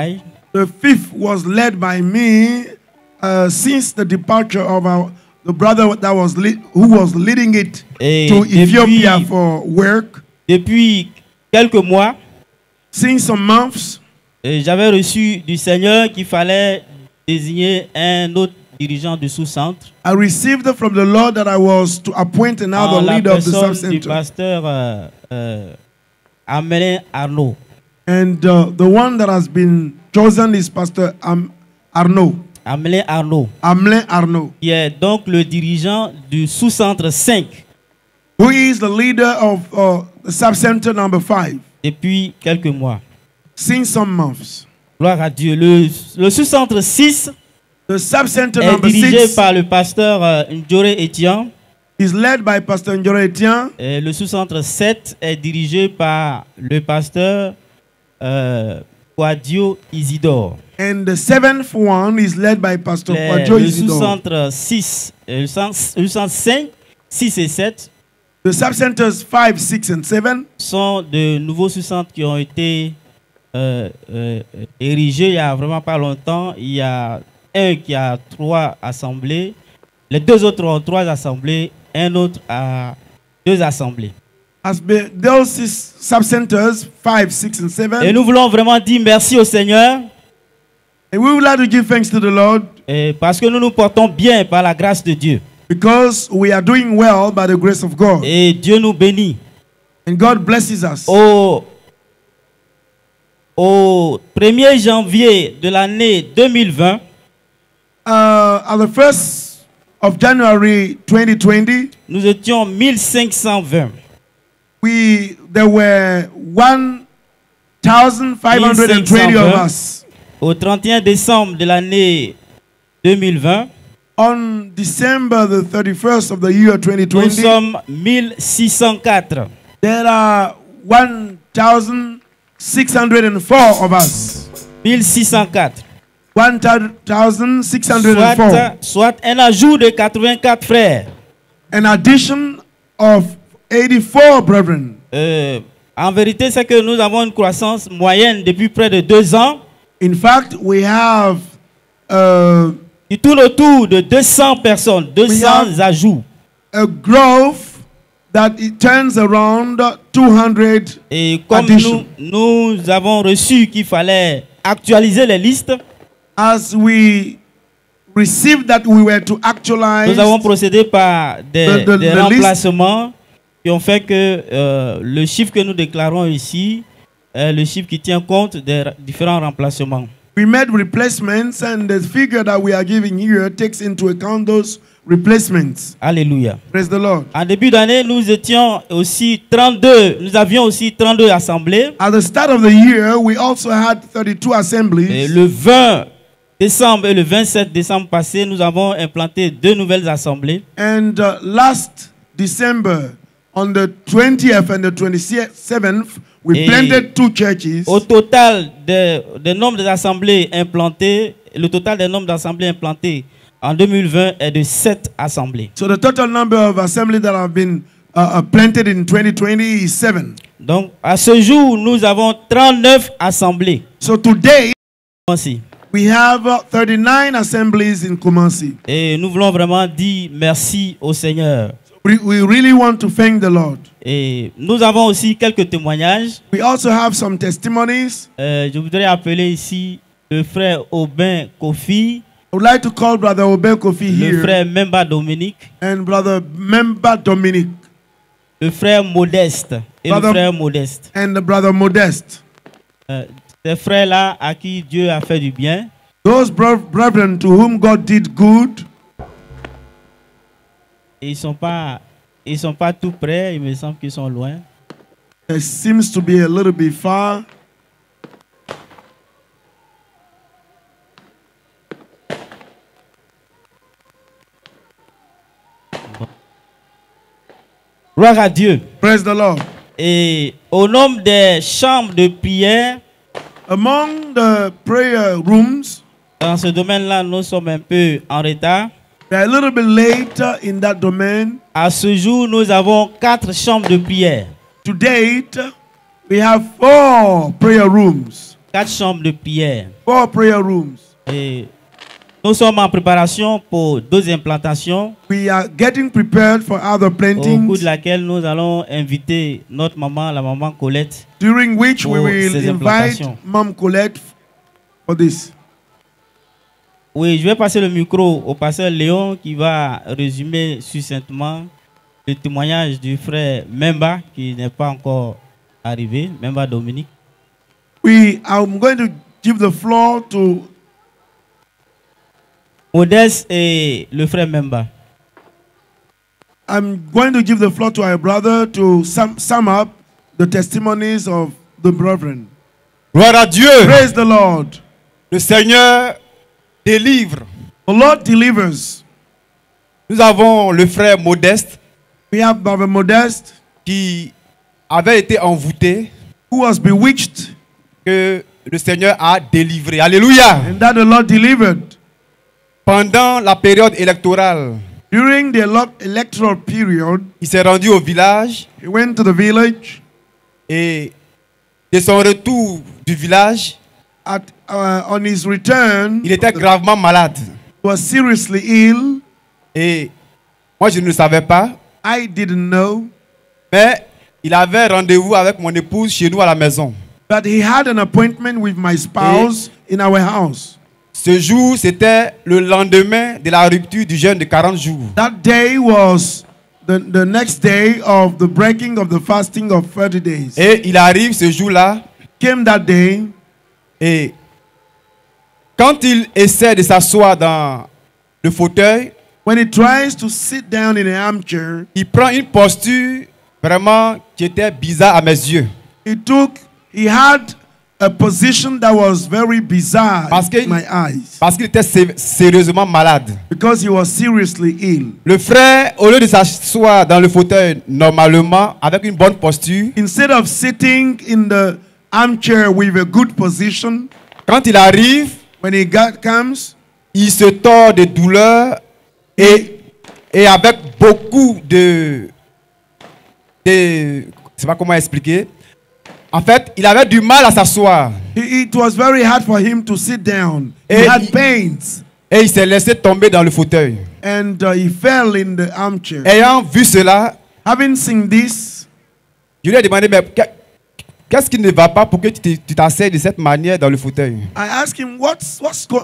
B: The fifth was led by me since the departure of the brother that was who was leading it to Ethiopia for work.
P: Depuis quelques mois,
B: since some months,
P: j'avais reçu du Seigneur qu'il fallait désigner un autre dirigeant du sous-centre.
B: I received from the Lord that I was to appoint another leader of the
P: du
B: sub-center.
P: pasteur Amelin Arnaud.
B: And the one that has been chosen is Pastor Arnaud.
P: Amelin Arnaud.
B: Amelin Arnaud.
P: Qui est donc le dirigeant du sous-centre 5.
B: Who is the leader of the sub-center number 5.
P: Depuis quelques mois.
B: Since some months.
P: Gloire à Dieu. Le sous-centre 6
B: the sub-center
P: est
B: number
P: dirigé
B: 6
P: par le pasteur Ndjore Etienne.
B: Is led by Pastor Ndjore Etienne.
P: Et le sous-centre 7 est dirigé par le pasteur Quadio Isidore.
B: And the 7th one is led by Pastor Quadio
P: Le
B: Isidore.
P: sous-centre 6, le sous-centre 5, 6 et 7.
B: The sub-centers 5, 6 and 7
P: sont de nouveaux sous-centres qui ont été érigés il y a vraiment pas longtemps. Il y a un qui a 3 assemblées, les deux autres ont 3 assemblées, un autre a 2 assemblées.
B: Those sub-centers 5, 6 and 7.
P: Et nous voulons vraiment dire merci au Seigneur.
B: And we would like to give thanks to the Lord.
P: Parce que nous nous portons bien par la grâce de Dieu.
B: Because we are doing well by the grace of God.
P: Et Dieu nous bénit.
B: And God blesses us.
P: Au 1er janvier de l'année 2020,
B: at the 1st of January 2020,
P: nous étions 1520.
B: There were 1,520 of us.
P: Au 31 décembre de l'année 2020,
B: on December the 31st of the year 2020,
P: nous sommes 1604.
B: There are 1,604 of us.
P: 1604.
B: 1,604.
P: Soit un ajout de 84 frères.
B: An addition of 84 brethren.
P: En vérité, c'est que nous avons une croissance moyenne depuis près de 2 ans.
B: In fact, we have
P: qui tourne autour de 200 personnes, 200 ajouts.
B: A growth that it turns around 200
P: Et comme nous avons reçu qu'il fallait actualiser les listes,
B: as we received that we were to actualize,
P: nous avons procédé par des remplacements qui ont fait que le chiffre que nous déclarons ici est le chiffre qui tient compte des différents remplacements.
B: We made replacements and the figure that we are giving here takes into account those replacements.
P: Alléluia.
B: Praise the Lord.
P: En début d'année, nous étions aussi 32. Nous avions aussi 32 assemblées.
B: At the start of the year, we also had 32 assemblies.
P: Et le 20 décembre et le 27 décembre passé, nous avons implanté 2 nouvelles assemblées.
B: And last December, on the 20th and the 27th, we planted 2 churches.
P: Au total des nombres d'assemblées implantées, le total des nombres d'assemblées implantées en 2020 est de 7 assemblées.
B: So the total number of assemblies that have been planted in 2020 is 7.
P: Donc à ce jour, nous avons 39 assemblées.
B: So today,
P: Kumasi.
B: We have 39 assemblies in Kumasi.
P: Et nous voulons vraiment dire merci au Seigneur.
B: We really want to thank the Lord.
P: Et nous avons aussi quelques témoignages.
B: We also have some testimonies.
P: Je voudrais appeler ici le frère Aubin Kofi.
B: I would like to call Brother Aubin Kofi here.
P: Le frère Memba Dominique.
B: And Brother Memba Dominique.
P: Le frère Modeste. Et le frère Modeste.
B: And the Brother Modeste.
P: Ces frères-là à qui Dieu a fait du bien.
B: Those brethren to whom God did good.
P: Ils sont pas tout près, il me semble qu'ils sont loin.
B: It seems to be a little bit far.
P: Gloire à Dieu.
B: Praise the Lord.
P: Et au nombre des chambres de prière,
B: among the prayer rooms,
P: dans ce domaine-là, nous sommes un peu en retard.
B: They're a little bit late in that domain.
P: À ce jour, nous avons 4 chambres de prière.
B: To date, we have 4 prayer rooms.
P: 4 chambres de prière.
B: 4 prayer rooms.
P: Et nous sommes en préparation pour 2 implantations.
B: We are getting prepared for other
P: Au
B: plantings.
P: cours de laquelle nous allons inviter notre maman, la maman Colette.
B: During which we
P: pour
B: will
P: ces
B: invite
P: implantations.
B: Mom Colette for this.
P: Oui, je vais passer le micro au pasteur Léon qui va résumer succinctement le témoignage du frère Memba qui n'est pas encore arrivé, Memba Dominique.
B: I'm going to give the floor to
P: Modeste et le frère Memba.
B: I'm going to give the floor to our brother to sum up the testimonies of the brethren.
K: Gloire à Dieu.
B: Praise the Lord.
K: Le Seigneur délivre.
B: The Lord delivers.
K: Nous avons le frère Modeste.
B: We have Brother Modeste
K: qui avait été envoûté.
B: Who was bewitched.
K: Que le Seigneur a délivré. Alléluia.
B: And that the Lord delivered.
K: Pendant la période électorale.
B: During the electoral period.
K: Il s'est rendu au village.
B: He went to the village.
K: Et de son retour du village.
B: On his return.
K: Il était gravement malade.
B: He was seriously ill.
K: Et moi je ne le savais pas.
B: I didn't know.
K: Mais il avait rendez-vous avec mon épouse chez nous à la maison.
B: But he had an appointment with my spouse in our house.
K: Ce jour, c'était le lendemain de la rupture du jeûne de 40 jours.
B: That day was the next day of the breaking of the fasting of 30 days.
K: Et il arrive ce jour-là.
B: Came that day.
K: Et quand il essaie de s'asseoir dans le fauteuil,
B: when he tries to sit down in an armchair,
K: il prend une posture vraiment qui était bizarre à mes yeux.
B: He had a position that was very bizarre in my eyes.
K: Parce qu'il était sérieusement malade.
B: Because he was seriously ill.
K: Le frère, au lieu de s'asseoir dans le fauteuil normalement avec une bonne posture,
B: instead of sitting in the armchair with a good position,
K: quand il arrive,
B: when he comes,
K: il se tord de douleur et avec beaucoup de je sais pas comment expliquer. En fait, il avait du mal à s'asseoir.
B: It was very hard for him to sit down. He had pains.
K: Et il s'est laissé tomber dans le fauteuil.
B: And he fell in the armchair.
K: Ayant vu cela,
B: having seen this,
K: je lui ai demandé, mais qu'est-ce qui ne va pas pour que tu t'asseyes de cette manière dans le fauteuil?
B: I asked him, what's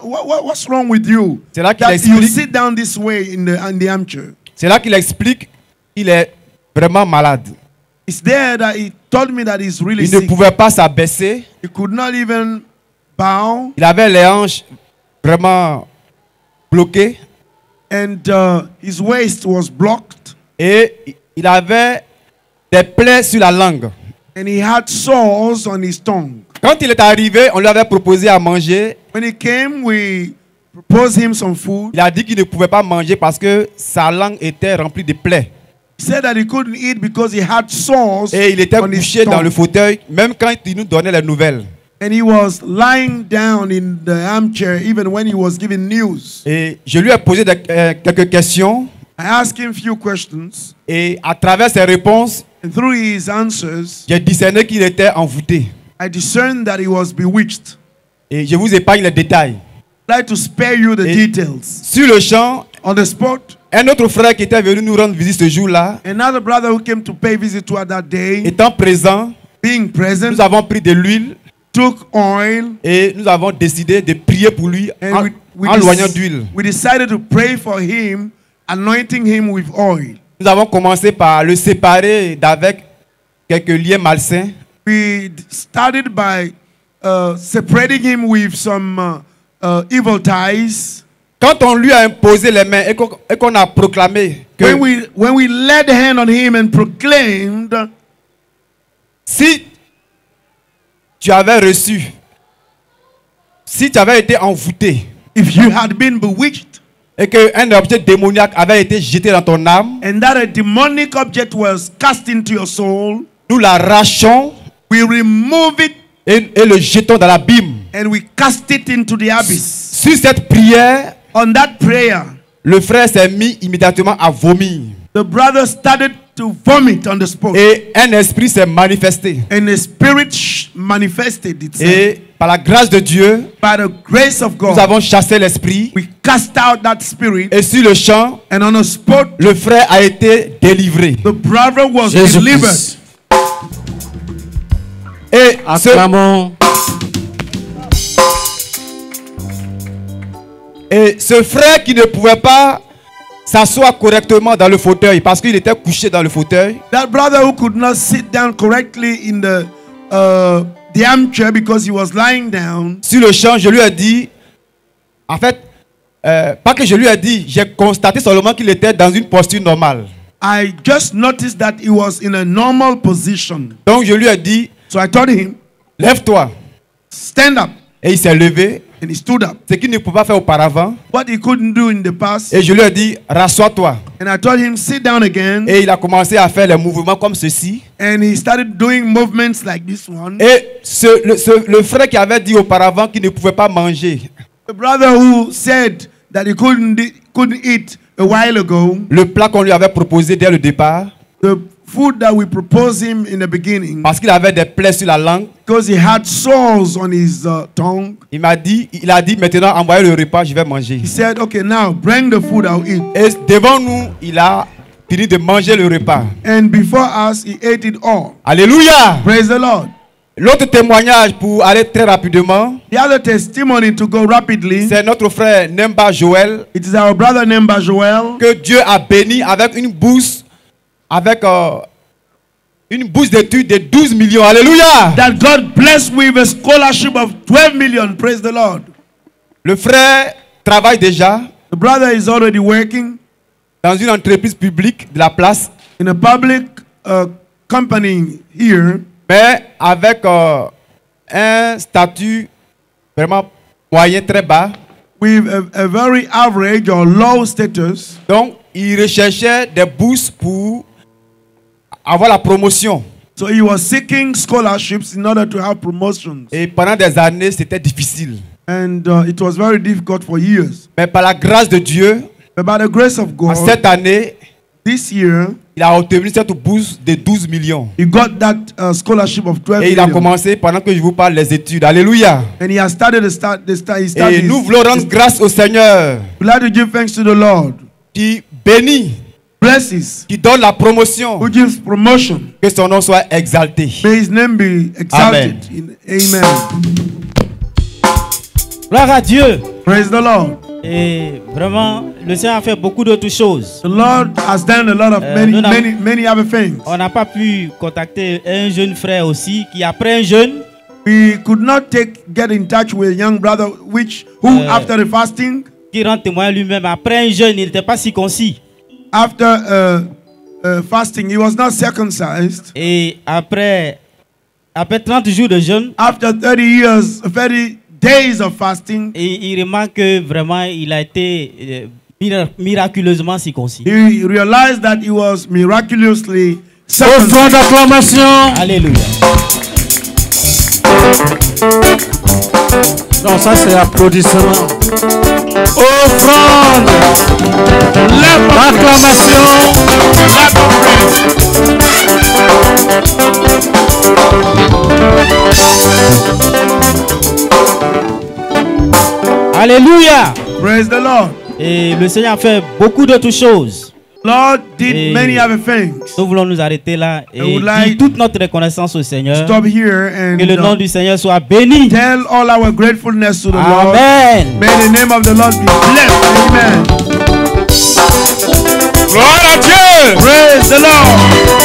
B: wrong with you?
K: C'est là qu'il
B: that
K: explique.
B: You sit down this way in the armchair.
K: C'est là qu'il explique qu'il est vraiment malade.
B: It's there that he told me that he's really
K: Il ne
B: sick.
K: pouvait pas s'abaisser.
B: He could not even bow.
K: Il avait les hanches vraiment bloquées.
B: And his waist was blocked.
K: Et il avait des plaies sur la langue.
B: And he had sores on his tongue.
K: Quand il est arrivé, on lui avait proposé à manger.
B: When he came, we proposed him some food.
K: Il a dit qu'il ne pouvait pas manger parce que sa langue était remplie de plaies.
B: He said that he couldn't eat because he had sores.
K: Et il était couché dans le fauteuil, même quand il nous donnait les nouvelles.
B: And he was lying down in the armchair even when he was giving news.
K: Et je lui ai posé quelques questions.
B: I asked him few questions.
K: Et à travers ses réponses,
B: and through his answers,
K: j'ai discerné qu'il était envoûté.
B: I discerned that he was bewitched.
K: Et je vous épargne les détails.
B: I'd like to spare you the details.
K: Sur le champ,
B: on the spot,
K: un autre frère qui était venu nous rendre visite ce jour-là,
B: another brother who came to pay visit to us that day,
K: étant présent,
B: being present,
K: nous avons pris de l'huile,
B: took oil,
K: et nous avons décidé de prier pour lui en loignant d'huile.
B: We decided to pray for him, anointing him with oil.
K: Nous avons commencé par le séparer d'avec quelques liens malsains.
B: We started by separating him with some evil ties.
K: Quand on lui a imposé les mains et qu'on a proclamé que
B: when we laid hand on him and proclaimed,
K: si tu avais reçu, si tu avais été envoûté,
B: if you had been bewitched,
K: et qu'un objet démoniaque avait été jeté dans ton âme,
B: and that a demonic object was cast into your soul,
K: nous l'arrachons,
B: we remove it,
K: et le jetons dans l'abîme.
B: And we cast it into the abyss.
K: Sur cette prière,
B: on that prayer,
K: le frère s'est mis immédiatement à vomir.
B: The brother started to vomit on the spot.
U: Et un esprit s'est manifesté.
B: And a spirit manifested itself.
U: Et par la grâce de Dieu,
B: by the grace of God,
U: nous avons chassé l'esprit.
B: We cast out that spirit.
U: Et sur le champ,
B: and on the spot,
U: le frère a été délivré.
B: The brother was delivered.
U: Et ce frère qui ne pouvait pas s'asseoir correctement dans le fauteuil parce qu'il était couché dans le fauteuil.
B: That brother who could not sit down correctly in the armchair because he was lying down.
U: Sur le champ, je lui ai dit, en fait, pas que je lui ai dit, j'ai constaté seulement qu'il était dans une posture normale.
B: I just noticed that he was in a normal position.
U: Donc je lui ai dit,
B: so I told him,
U: lève-toi.
B: Stand up.
U: Et il s'est levé.
B: And he stood up.
U: Ce qu'il ne pouvait pas faire auparavant.
B: What he couldn't do in the past.
U: Et je lui ai dit, rassois-toi.
B: And I told him, sit down again.
U: Et il a commencé à faire les mouvements comme ceci.
B: And he started doing movements like this one.
U: Et le frère qui avait dit auparavant qu'il ne pouvait pas manger.
B: The brother who said that he couldn't eat a while ago.
U: Le plat qu'on lui avait proposé dès le départ.
B: The food that we proposed him in the beginning.
U: Parce qu'il avait des plaies sur la langue.
B: Because he had sores on his tongue.
U: Il a dit maintenant envoyez le repas, je vais manger.
B: He said, okay, now bring the food, I'll eat.
U: Et devant nous, il a fini de manger le repas.
B: And before us, he ate it all.
U: Alléluia.
B: Praise the Lord.
U: L'autre témoignage pour aller très rapidement.
B: The other testimony to go rapidly.
U: C'est notre frère Nemba Joël.
B: It is our brother Nemba Joël.
U: Que Dieu a béni avec une bourse. Avec une bourse d'études de 12 millions. Alléluia.
B: That God blessed with a scholarship of 12 million. Praise the Lord.
U: Le frère travaille déjà.
B: The brother is already working.
U: Dans une entreprise publique de la place.
B: In a public company here.
U: Mais avec un statut vraiment moyen très bas.
B: With a very average or low status.
U: Donc, il recherchait des bourses pour avoir la promotion.
B: So he was seeking scholarships in order to have promotions.
U: Et pendant des années, c'était difficile.
B: And it was very difficult for years.
U: Mais par la grâce de Dieu,
B: but by the grace of God,
U: cette année,
B: this year,
U: il a obtenu cette bourse de 12 millions.
B: He got that scholarship of 12
U: Et il a commencé, pendant que je vous parle, les études. Alléluia.
B: And he has started his studies.
U: Et nous voulons rendre grâce au Seigneur.
B: We'd like to give thanks to the Lord.
U: Qui bénit,
B: blesses,
U: qui donne la promotion,
B: who gives promotion.
U: Que son nom soit exalté.
B: May his name be exalted. Amen.
P: Gloire à Dieu.
B: Praise the Lord.
P: Et vraiment, le Seigneur a fait beaucoup d'autres choses.
B: The Lord has done a lot of many other things.
P: On n'a pas pu contacter un jeune frère aussi qui après un jeûne.
B: We could not get in touch with a young brother who after the fasting.
P: Qui rend témoin lui-même après un jeûne, il n'était pas circoncis.
B: After fasting, he was not circumcised.
P: Et après 30 jours de jeûne.
B: After 30 days of fasting,
P: et il remarque que vraiment il a été miraculeusement circoncis.
B: He realized that he was miraculously
D: circumcised. Offrande d'acclamation.
P: Alléluia.
D: Non, ça c'est applaudissement. Offrande d'acclamation.
P: Alléluia.
B: Praise the Lord.
P: Et le Seigneur a fait beaucoup d'autres choses.
B: Lord did many other things.
P: Nous voulons nous arrêter là et dire toute notre reconnaissance au Seigneur.
B: Stop here and
P: que le nom du Seigneur soit béni.
B: Tell all our gratefulness to the
P: Amen.
B: Lord. May the name of the Lord be blessed. Amen.
H: Gloire à Dieu.
B: Praise the Lord.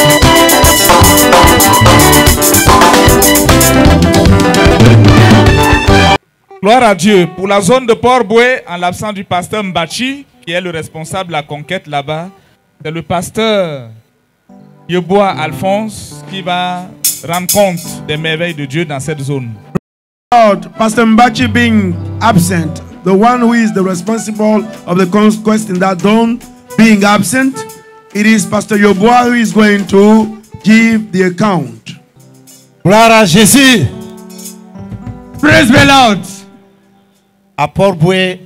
H: Gloire à Dieu. Pour la zone de Port-Boué, en l'absence du pasteur Mbachi, qui est le responsable de la conquête là-bas, c'est le pasteur Yebois Alphonse qui va rendre compte des merveilles de Dieu dans cette zone.
B: Lord, Pastor Mbachi being absent, the one who is the responsible of the conquest in that zone being absent, it is Pastor Yebois who is going to give the account.
D: Gloire à Jésus.
Q: Praise the Lord.
D: À Port-Boué,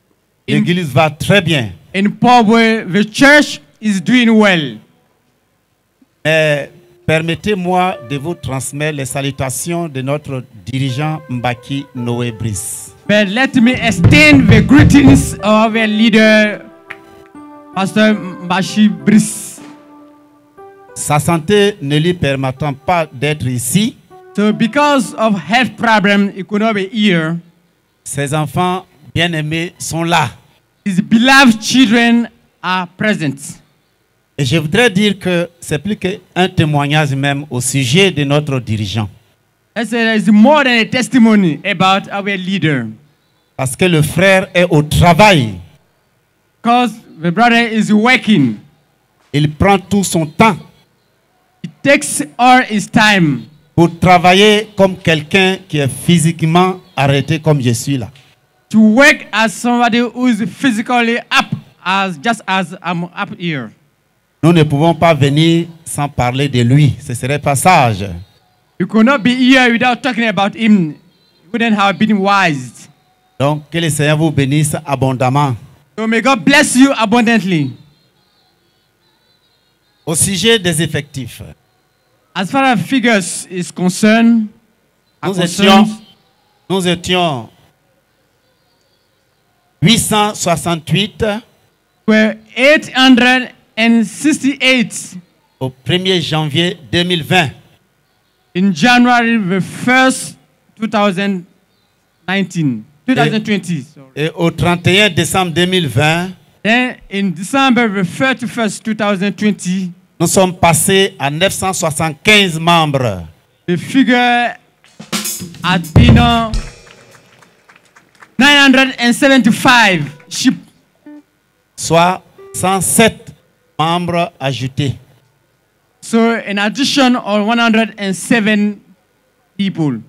D: l'église va très bien.
Q: In Port-Boué, the church is doing well.
C: Mais permettez-moi de vous transmettre les salutations de notre dirigeant Mbaki Noé Brice.
F: But let me extend the greetings of our leader, Pastor Mbashi Brice.
C: Sa santé ne lui permettant pas d'être ici,
F: so because of health problem, he could not be here.
C: Ses enfants bien-aimés sont là.
F: His beloved children are present.
C: Et je voudrais dire que c'est plus qu'un témoignage même au sujet de notre dirigeant.
F: There is more than a testimony about our leader.
C: Parce que le frère est au travail.
F: Because the brother is working.
C: Il prend tout son temps.
F: He takes all his time.
C: Pour travailler comme quelqu'un qui est physiquement arrêté comme je suis là.
F: To work as somebody who is physically up, just as I'm up here.
C: Nous ne pouvons pas venir sans parler de lui. Ce serait pas sage.
F: You could not be here without talking about him. You wouldn't have been wise.
C: Donc, que le Seigneur vous bénisse abondamment.
F: So may God bless you abundantly.
C: Au sujet des effectifs.
F: As far as figures is concerned,
C: nous étions 868.
F: We're 868.
C: Au 1er janvier 2020.
F: In January the 1st, 2020.
C: Et au 31 décembre 2020.
F: Then in December the 31st, 2020.
C: Nous sommes passés à 975 membres.
F: The figure had been 975 sheep.
C: Soit 107 membres ajoutés.
F: So in addition of 107 people.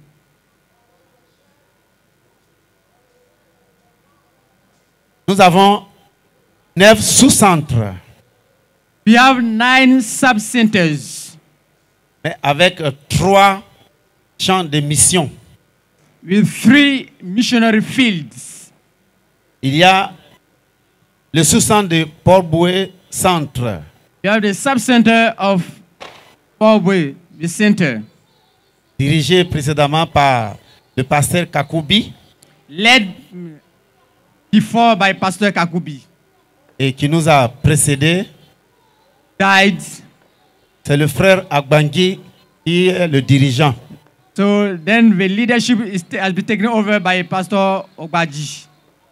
C: Nous avons 9 sous-centres.
F: We have 9 sub-centers.
C: Mais avec 3 champs de mission.
F: With 3 missionary fields.
C: Il y a le sous-centre de Port-Boué Centre.
F: We have the sub-center of Port-Boué, the center.
C: Dirigé précédemment par le pasteur Kakoubi.
F: Led before by Pastor Kakoubi.
C: Et qui nous a précédés.
F: Died.
C: C'est le frère Agbangui qui est le dirigeant.
F: So then the leadership has been taken over by Pastor Ogbaji.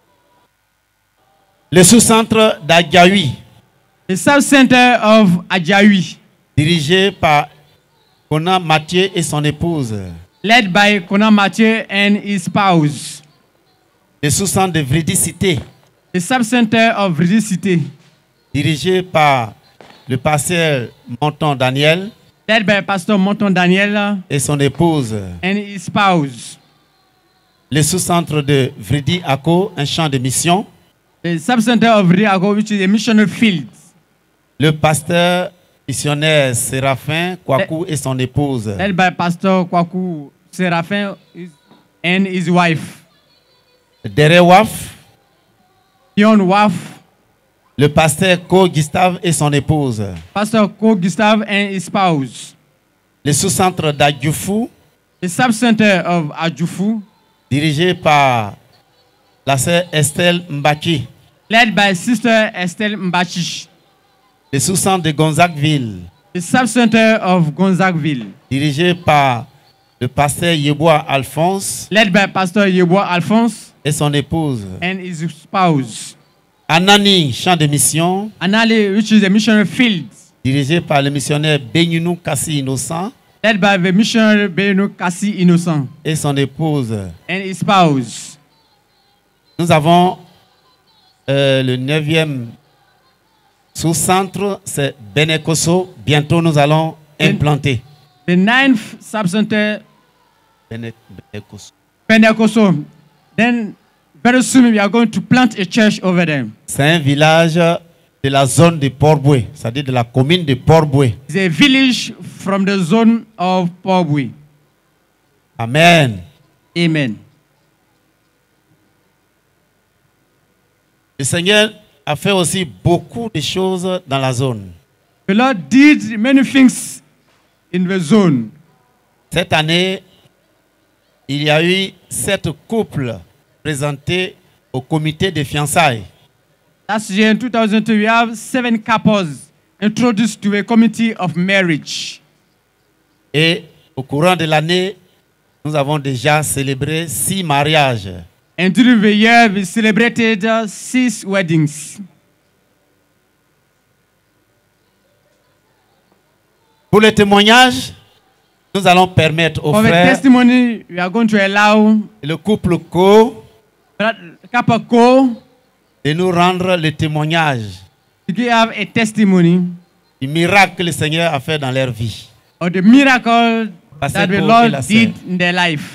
C: Le sous-centre d'Adjaoui.
F: The sub-center of Adjaoui.
C: Dirigé par Kona Mathieu et son épouse.
F: Led by Kona Mathieu and his spouse.
C: Le sous-centre de Vridicité.
F: The sub-center of Vridicité.
C: Dirigé par le pasteur Monton Daniel.
F: Led by Pastor Monton Daniel.
C: Et son épouse.
F: And his spouse.
C: Le sous-centre de Vridi Ako, un champ de mission.
F: The sub-center of Vridi Ako, which is a missionary field.
C: Le pasteur missionnaire Séraphin Kwaku et son épouse.
F: Led by Pastor Kwaku Séraphin and his wife.
C: Derewaf.
F: Yon Waf.
C: Le pasteur Ko Gustave et son épouse.
F: Pastor Ko Gustave and his spouse.
C: Le sous-centre d'Adjoufou.
F: The sub-center of Adjoufou.
C: Dirigé par la sœur Estelle Mbaki.
F: Led by Sister Estelle Mbachi.
C: Le sous-centre de Gonzagueville.
F: The sub-center of Gonzagueville.
C: Dirigé par le pasteur Yebois Alphonse.
F: Led by Pastor Yebois Alphonse.
C: Et son épouse.
F: And his spouse.
C: Anani, champ de mission.
F: Anani, which is a missionary field.
C: Dirigé par le missionnaire Benyunou Kassi Innocent.
F: Led by the missionary Benyunou Kassi Innocent.
C: Et son épouse.
F: And his spouse.
C: Nous avons le 9e sous-centre, c'est Benekoso. Bientôt nous allons implanter.
F: The 9th sub-center.
C: Benekoso.
F: Benekoso. Then very soon we are going to plant a church over there.
C: C'est un village de la zone de Port-Boué, c'est-à-dire de la commune de Port-Boué.
F: It's a village from the zone of Port-Boué.
C: Amen.
F: Amen.
C: Le Seigneur a fait aussi beaucoup de choses dans la zone.
F: The Lord did many things in the zone.
C: Cette année, il y a eu 7 couples présentés au comité de fiançailles.
F: Last year in 2002, we have 7 couples introduced to a committee of marriage.
C: Et au courant de l'année, nous avons déjà célébré 6 mariages.
F: And during the year, we celebrated 6 weddings.
C: Pour le témoignage, nous allons permettre aux
F: For the
C: frères
F: testimony, we are going to allow
C: le couple Co
F: couple Co
C: de nous rendre le témoignage
F: to give a testimony
C: du miracle que le Seigneur a fait dans leur vie.
F: of the miracle
C: Pastor
F: that the
C: Co et
F: Lord
C: la
F: did
C: sœur.
F: in their life.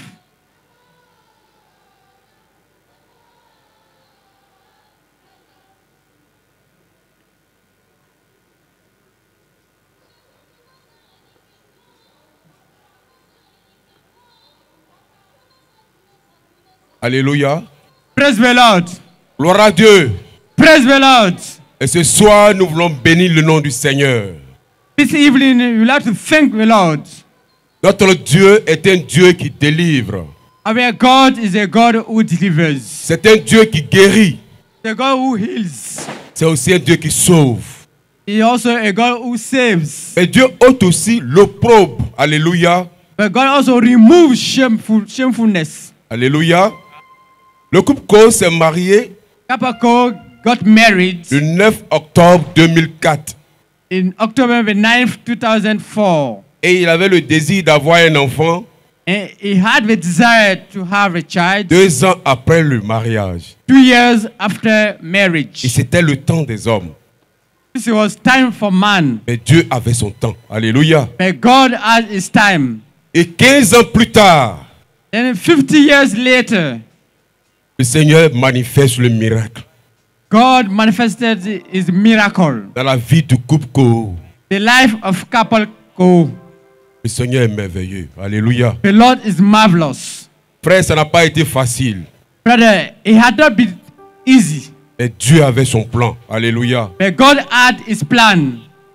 A: Alléluia.
F: Praise the Lord.
A: Gloire à Dieu.
F: Praise the Lord.
A: Et ce soir, nous voulons bénir le nom du Seigneur.
F: This evening, we would like to thank the Lord.
A: Notre Dieu est un Dieu qui délivre.
F: Our God is a God who delivers.
A: C'est un Dieu qui guérit.
F: The God who heals.
A: C'est aussi un Dieu qui sauve.
F: He is also a God who saves.
A: Et Dieu ôte aussi l'opprobre. Alléluia.
F: But God also removes shamefulness.
A: Alléluia. Le couple Co s'est marié
F: Couple Co got married
A: le 9 octobre 2004.
F: in October the 9th, 2004.
A: Et il avait le désir d'avoir un enfant
F: And he had the desire to have a child
A: 2 ans après le mariage.
F: 2 years after marriage.
A: Et c'était le temps des hommes.
F: This was time for man.
A: Mais Dieu avait son temps. Alléluia.
F: But God had his time.
A: Et 15 ans plus tard,
F: Then 50 years later,
A: le Seigneur manifeste le miracle
F: God manifested his miracle.
A: dans la vie du couple Co.
F: The life of couple Co.
A: Le Seigneur est merveilleux. Alléluia.
F: The Lord is marvelous.
A: Frère, ça n'a pas été facile.
F: Brother, it had not been easy.
A: Mais Dieu avait son plan. Alléluia.
F: But God had his plan.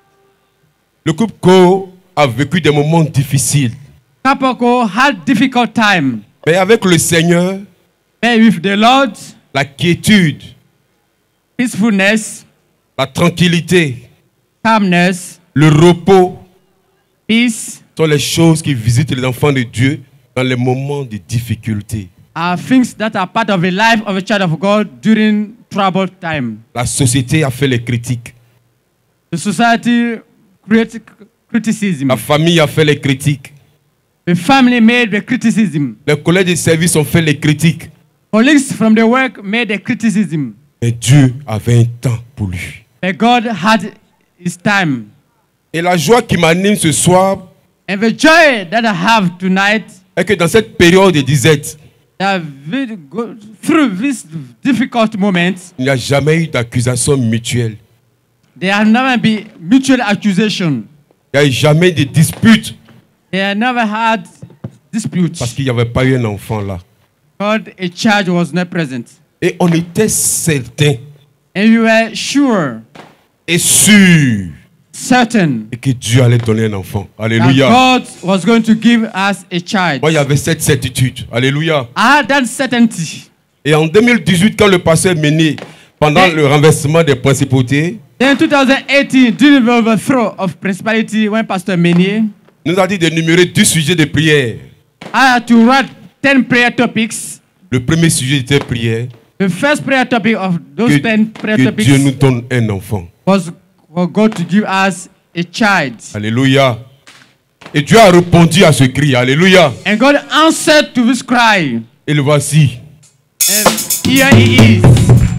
A: Le couple Co a vécu des moments difficiles.
F: Couple Co had difficult time.
A: Mais avec le Seigneur,
F: But with the Lord,
A: la quiétude,
F: peacefulness,
A: la tranquillité,
F: calmness,
A: le repos
F: peace
A: sont les choses qui visitent les enfants de Dieu dans les moments de difficulté.
F: are things that are part of the life of a child of God during troubled time.
A: La société a fait les critiques.
F: The society created criticism.
A: La famille a fait les critiques.
F: The family made the criticism.
A: Les collègues de service ont fait les critiques.
F: Colleagues from the work made the criticism.
A: Mais Dieu avait un temps pour lui.
F: But God had his time.
A: Et la joie qui m'anime ce soir
F: And the joy that I have tonight,
A: est que dans cette période de disette,
F: that we go through this difficult moment,
A: il n'y a jamais eu d'accusation mutuelle.
F: there have never been mutual accusation.
A: Il n'y a jamais de dispute
F: They have never had dispute.
A: parce qu'il n'y avait pas eu un enfant là.
F: God, a child was not present.
A: Et on était certain
F: And you were sure,
A: et sûr
F: certain,
A: et que Dieu allait donner un enfant.
F: that
A: Alléluia.
F: God was going to give us a child.
A: Moi, il y avait cette certitude. Alléluia.
F: I had that certainty.
A: Et en 2018, quand le pasteur Méné, pendant le renversement des principautés,
F: Then 2018, during the overthrow of principality, when Pastor Menier,
A: nous a dit d'énumérer 10 sujets de prière.
F: I had to write 10 prayer topics.
A: Le premier sujet était prière.
F: The first prayer topic of those 10 prayer
A: Que
F: topics
A: Dieu nous donne un enfant.
F: was for God to give us a child.
A: Alléluia. Et Dieu a répondu à ce cri. Alléluia.
F: And God answered to this cry.
A: Et le voici.
F: And here he is.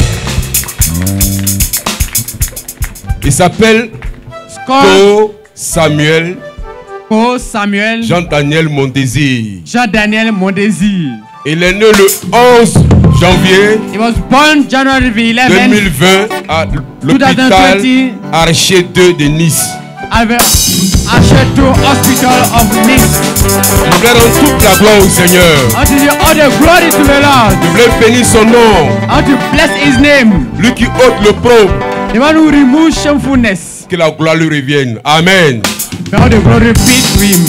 A: Il s'appelle Co Samuel.
F: Co Samuel.
A: Jean-Daniel Mondésir.
F: Jean-Daniel Mondésir.
A: Il est né le 11 janvier
F: He was born January 11,
A: 2020 à l'hôpital
F: 2020
A: Archer 2 de Nice.
F: at the Ashetu Hospital of Nice.
A: Nous voulons toute la gloire au Seigneur.
F: I want to give all the glory to the Lord.
A: Nous voulons bénir son nom.
F: I want to bless his name.
A: Lui qui ôte le pauvre.
F: The one who removes shamefulness.
A: que la gloire lui revienne. Amen.
F: May all the glory be to him.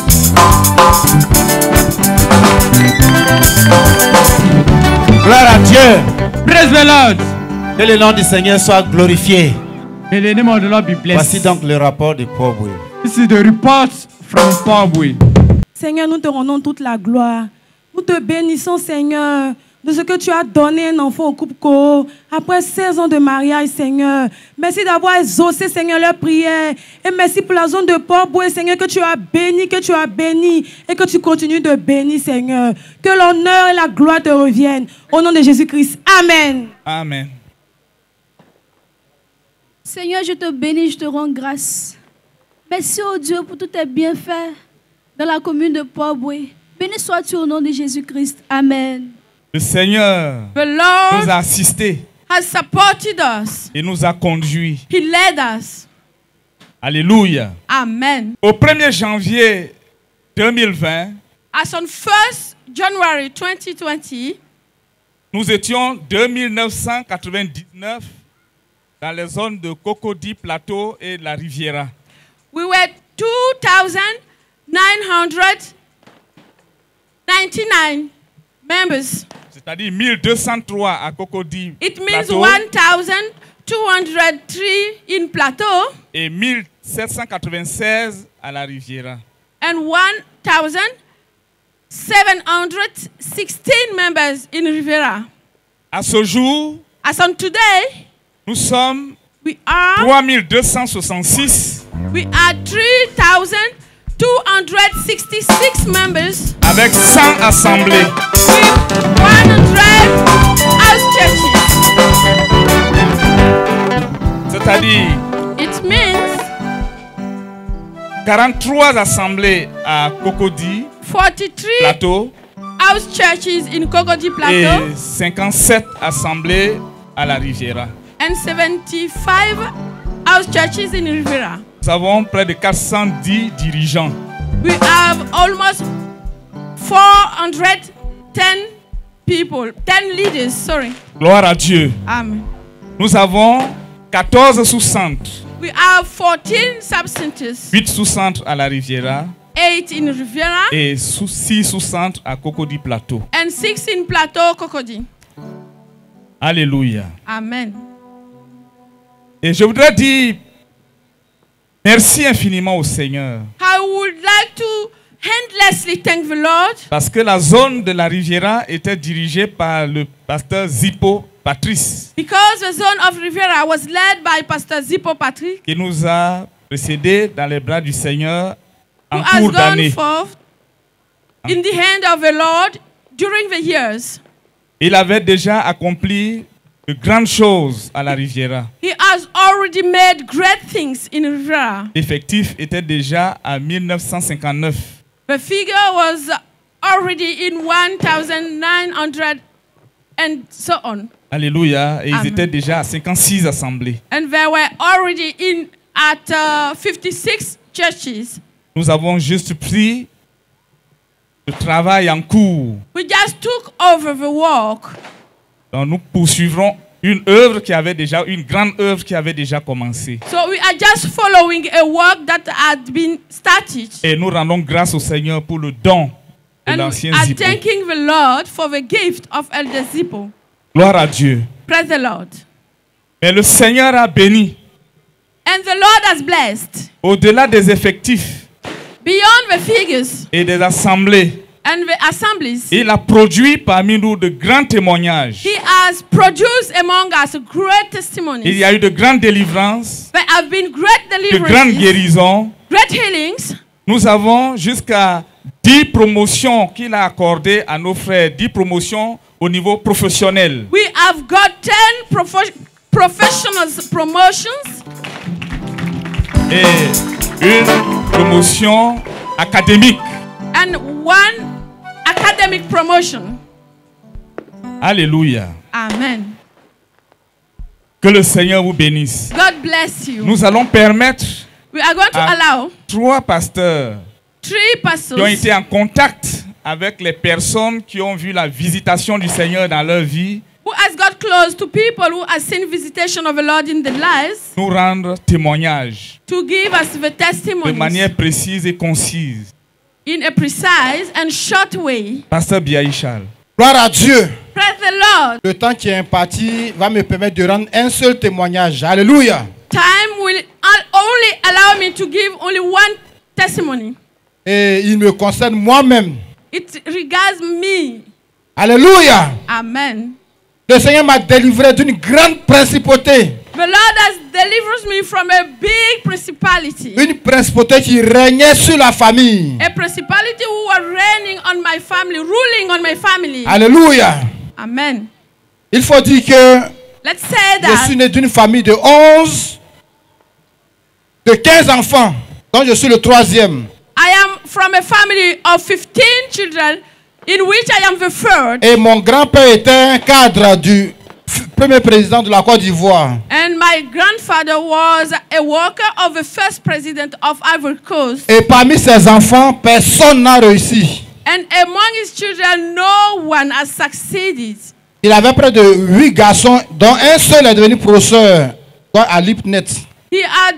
C: Gloire à Dieu.
F: Praise the Lord.
C: Que le nom du Seigneur soit glorifié.
F: May the name of the Lord be blessed.
C: Voici donc le rapport de Paul Boué.
F: This is the report from Paul Boué.
M: Seigneur, nous te rendons toute la gloire. Nous te bénissons, Seigneur, de ce que tu as donné un enfant au couple Koro après 16 ans de mariage, Seigneur. Merci d'avoir exaucé, Seigneur, leurs prières. Et merci pour la zone de Port-Boué, Seigneur, que tu as béni et que tu continues de bénir, Seigneur. Que l'honneur et la gloire te reviennent. Au nom de Jésus-Christ. Amen.
H: Amen.
E: Seigneur, je te bénis, je te rends grâce. Merci, oh Dieu, pour tous tes bienfaits dans la commune de Port-Boué. Béni sois-tu au nom de Jésus-Christ. Amen.
H: Le Seigneur
T: The Lord
H: nous a assistés
T: has supported us.
H: et nous a conduits.
T: He led us.
H: Alléluia.
T: Amen.
H: Au 1er janvier 2020,
T: As on 1st January 2020,
H: nous étions 2999 dans les zones de Cocody, Plateau et de la Riviera.
T: we were 2,999 members.
H: C'est-à-dire 1203 à Cocody,
T: It means
H: Plateau
T: 1,203 in Plateau
H: et 1796 à la Riviera.
T: and 1,716 members in Rivera.
H: À ce jour,
T: As on today,
H: nous sommes
T: we are
H: 3266
T: 3,266 members
H: avec 100 assemblées.
T: with 100 house churches.
H: C'est-à-dire
T: It means
H: 43 assemblées à Cocody,
T: 43
H: Plateau
T: house churches in Cocody Plateau
H: et 57 assemblées à la Riviera.
T: and 75 house churches in Rivera.
H: Nous avons près de 410 dirigeants.
T: We have almost 410 people, 10 leaders, sorry.
H: Gloire à Dieu.
T: Amen.
H: Nous avons 14 sous-centres,
T: We have 14 sub-centers,
H: 8 sous-centres à la Riviera
T: 8 in Rivera
H: et 6 sous-centres à Cocody Plateau.
T: and 6 in Plateau, Cocody.
H: Alléluia.
T: Amen.
H: Et je voudrais dire merci infiniment au Seigneur.
T: I would like to endlessly thank the Lord
H: Parce que la zone de la Riviera était dirigée par le pasteur Zippo Patrice,
T: because the zone of Rivera was led by Pastor Zippo Patrick,
H: qui nous a précédés dans les bras du Seigneur
T: who
H: en
T: has
H: cours
T: gone
H: d'année.
T: forth in the hand of the Lord during the years.
H: Il avait déjà accompli de grandes choses à la Riviera.
T: He has already made great things in Rivera.
H: L'effectif était déjà à 1959.
T: The figure was already in 1,900 and so on.
H: Alléluia. Et ils
T: Amen.
H: étaient déjà à 56 assemblées.
T: And they were already at 56 churches.
H: Nous avons juste pris le travail en cours.
T: We just took over the work.
H: Donc nous poursuivrons une grande œuvre qui avait déjà commencé.
T: So we are just following a work that had been started.
H: Et nous rendons grâce au Seigneur pour le don de
T: And
H: l'ancien
T: we are
H: Zippo.
T: thanking the Lord for the gift of Elder Zippo.
H: Gloire à Dieu.
T: Praise the Lord.
H: Mais le Seigneur a béni.
T: And the Lord has blessed.
H: Au-delà des effectifs
T: Beyond the figures
H: et des assemblées,
T: and the assemblies,
H: il a produit parmi nous de grands témoignages.
T: He has produced among us great testimonies.
H: Il y a eu de grandes délivrances,
T: There have been great
H: de grandes
T: deliverances,
H: guérisons.
T: great healings.
H: Nous avons jusqu'à 10 promotions qu'il a accordées à nos frères, 10 promotions au niveau professionnel.
T: We have got 10 professional promotions
H: Et une promotion académique.
T: and one academic promotion.
H: Alléluia.
T: Amen.
H: Que le Seigneur vous bénisse.
T: God bless you.
H: Nous allons permettre
T: We are going to
H: à
T: allow
H: 3 pasteurs
T: 3
H: qui ont
T: pastors
H: été en contact avec les personnes qui ont vu la visitation du Seigneur dans leur vie
E: who has got close to people who have seen visitation of the Lord in their lives,
H: nous rendre témoignage
E: to give us the
H: de
E: testimonies
H: manière précise et concise.
E: in a precise and short way.
U: Pasteur Biaïchal. Gloire à Dieu.
E: Praise the Lord.
U: Le temps qui est imparti va me permettre de rendre un seul témoignage. Alléluia.
E: Time will only allow me to give only one testimony.
U: Et il me concerne moi-même.
E: It regards me.
U: Alléluia.
E: Amen.
U: Le Seigneur m'a délivré d'une grande principauté.
E: The Lord has delivered me from a big principality.
U: Une principauté qui régnait sur la famille.
E: A principality who was reigning on my family, ruling on my family.
U: Alléluia.
E: Amen.
U: Il faut dire que
E: Let's say
U: je
E: that
U: suis né d'une famille de 15 enfants, dont je suis le 3e.
E: I am from a family of 15 children, in which I am the third.
U: Et mon grand-père était un cadre du premier président de la Côte d'Ivoire.
E: And my grandfather was a worker of the first president of Ivory Coast.
U: Et parmi ses enfants, personne n'a réussi.
E: And among his children, no one has succeeded.
U: Il avait près de 8 garçons, dont un seul est devenu professeur à Lipnet.
E: He had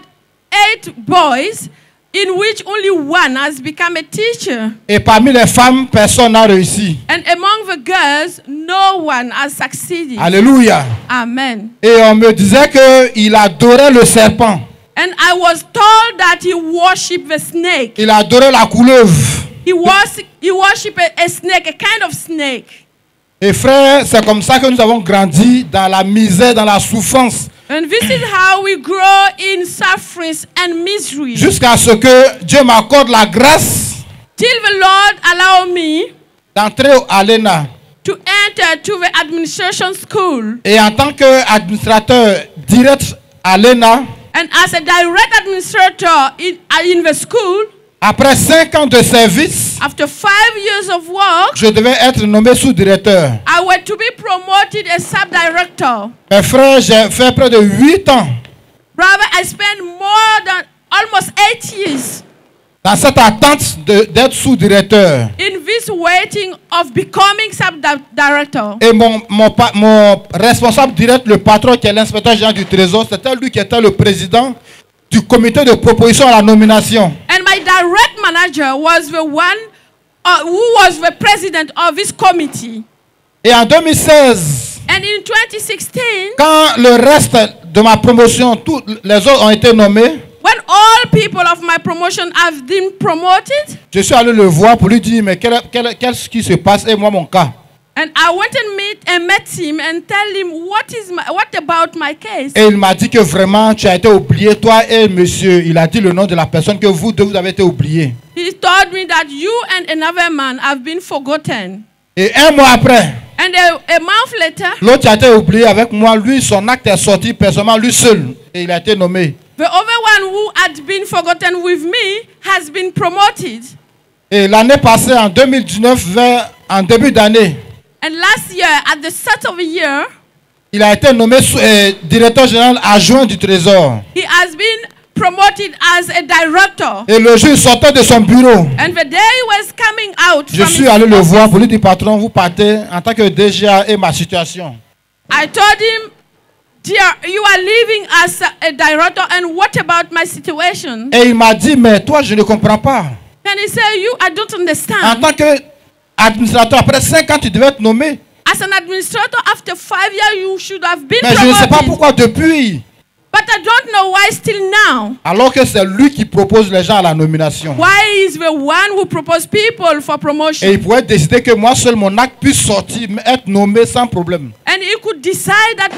E: 8 boys, in which only one has become a teacher.
U: Et parmi les femmes, personne n'a réussi.
E: And among the girls, no one has succeeded.
U: Alléluia.
E: Amen.
U: Et on me disait qu'il adorait le serpent.
E: And I was told that he worshipped the snake.
U: Il adorait la couleuvre.
E: He worshipped a snake, a kind of snake.
U: Et frère, c'est comme ça que nous avons grandi dans la misère, dans la souffrance.
E: And this is how we grow in sufferings and misery.
U: Jusqu'à ce que Dieu m'accorde la grâce
E: Till the Lord allow me
U: d'entrer à l'ENA.
E: to enter to the administration school.
U: Et en tant qu'administrateur direct à l'ENA,
E: And as a direct administrator in the school,
U: après 5 ans de service,
E: after 5 years of work,
U: je devais être nommé sous-directeur.
E: I were to be promoted as sub-director.
U: Mes frères, j'ai fait près de 8 ans
E: Brother, I spent more than almost 8 years
U: dans cette attente d'être sous-directeur.
E: in this waiting of becoming sub-director.
U: Et mon responsable direct, le patron qui est l'inspecteur général du Trésor, c'était lui qui était le président du comité de proposition à la nomination.
E: And my direct manager was the one who was the president of this committee.
U: Et en 2016,
E: And in 2016,
U: quand le reste de ma promotion, tous les autres ont été nommés,
E: when all people of my promotion have been promoted,
U: je suis allé le voir pour lui dire, mais qu'est-ce qui se passe et moi mon cas.
E: and I went and met him and tell him what about my case.
U: Et il m'a dit que vraiment tu as été oublié, toi et monsieur. Il a dit le nom de la personne que vous deux vous avez été oubliés.
E: He told me that you and another man have been forgotten.
U: Et un mois après,
E: And a month later,
U: l'autre a été oublié avec moi. Lui, son acte est sorti personnellement, lui seul. Et il a été nommé.
E: the other one who had been forgotten with me has been promoted.
U: Et l'année passée, en 2019, en début d'année,
E: And last year, at the start of the year,
U: il a été nommé directeur général adjoint du Trésor.
E: he has been promoted as a director.
U: Et le jour, il sortait de son bureau.
E: And the day he was coming out
U: Je
E: from
U: suis
E: his
U: allé le
E: office,
U: voir pour lui dire, patron, vous partez en tant que DGA et ma situation.
E: I told him, dear, you are leaving as a director, and what about my situation?
U: Et il m'a dit, mais toi, je ne comprends pas.
E: And he said, I don't
U: En
E: understand.
U: tant qu'administrateur, après 5 ans, tu devais être nommé.
E: As an administrator, after 5 years, you should have been
U: Mais je ne sais pas
E: promoted.
U: pourquoi depuis.
E: But I don't know why still now.
U: Alors que c'est lui qui propose les gens à la nomination.
E: Why is the one who proposed people for promotion?
U: Et il pouvait décider que moi seul, mon acte puisse sortir, être nommé sans problème.
E: And he could decide that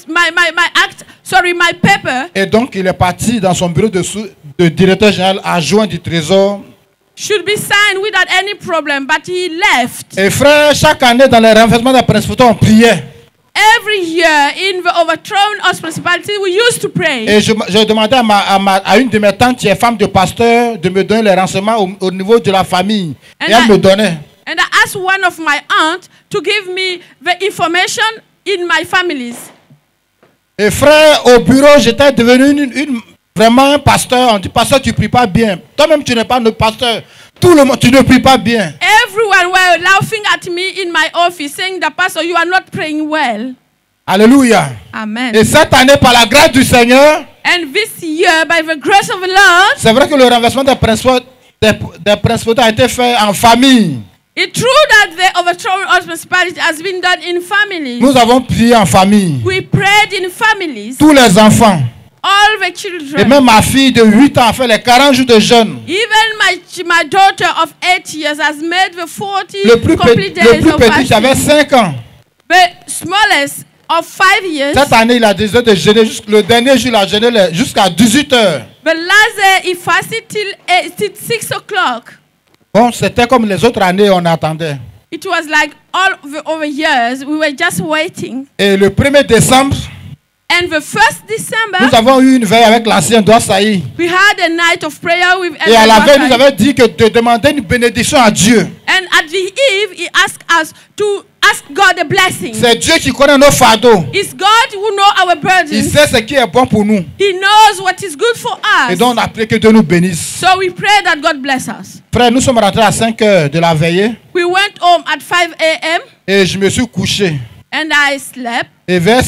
E: my paper
U: Et donc, il est parti dans son bureau de directeur général adjoint du Trésor.
E: should be signed without any problem, but he left.
U: Et frère, chaque année dans les renversements des principautés, on priait.
E: Every year in the overthrown of principality, we used to pray.
U: Et je demandais à une de mes tantes qui est femme de pasteur de me donner les renseignements au niveau de la famille. Et elle me donnait.
E: And I asked one of my aunts to give me the information in my families.
U: Et frère, au bureau, j'étais devenu vraiment un pasteur. On dit, pasteur, tu ne pries pas bien. Toi-même, tu n'es pas notre pasteur. Tout le monde, tu ne pries pas bien.
E: Everyone were laughing at me in my office, saying that Pastor, you are not praying well.
U: Alléluia.
E: Amen.
U: Et cette année, par la grâce du Seigneur,
E: And this year, by the grace of the Lord,
U: c'est vrai que le renversement des principautés a été fait en famille.
E: it's true that the overthrowing of principality has been done in families.
U: Nous avons prié en famille.
E: We prayed in families.
U: Tous les enfants.
E: All the children.
U: Et même ma fille de 8 ans a fait les 40 jours de jeûne.
E: Even my daughter of 8 years has made the 40
U: Le plus
E: complete days
U: petit
E: of fasting.
U: avait 5 ans.
E: The smallest of 5 years.
U: Cette année, il a décidé de jeûner. Le dernier jour, il a jeûné jusqu'à 18 heures.
E: The last day he fasted till 6 o'clock.
U: Bon, c'était comme les autres années, on attendait.
E: It was like all over years, we were just waiting.
U: Et le 1er décembre,
E: And the 1st December,
U: nous avons eu une veille avec l'ancien Doua Saï.
E: we had a night of prayer with
U: Et à la veille,
E: Elder
U: nous avait dit que de demander une bénédiction à Dieu.
E: And at the eve, he asked us to ask God a blessing.
U: C'est Dieu qui connaît nos fardeaux.
E: It's God who knows our burdens.
U: Il sait ce qui est bon pour nous.
E: He knows what is good for us.
U: Et donc, on a prié que Dieu nous bénisse.
E: So we pray that God bless us.
U: Frère, nous sommes rentrés à 5 heures de la veillée.
E: We went home at 5 a.m.
U: Et je me suis couché.
E: and I slept.
U: Et vers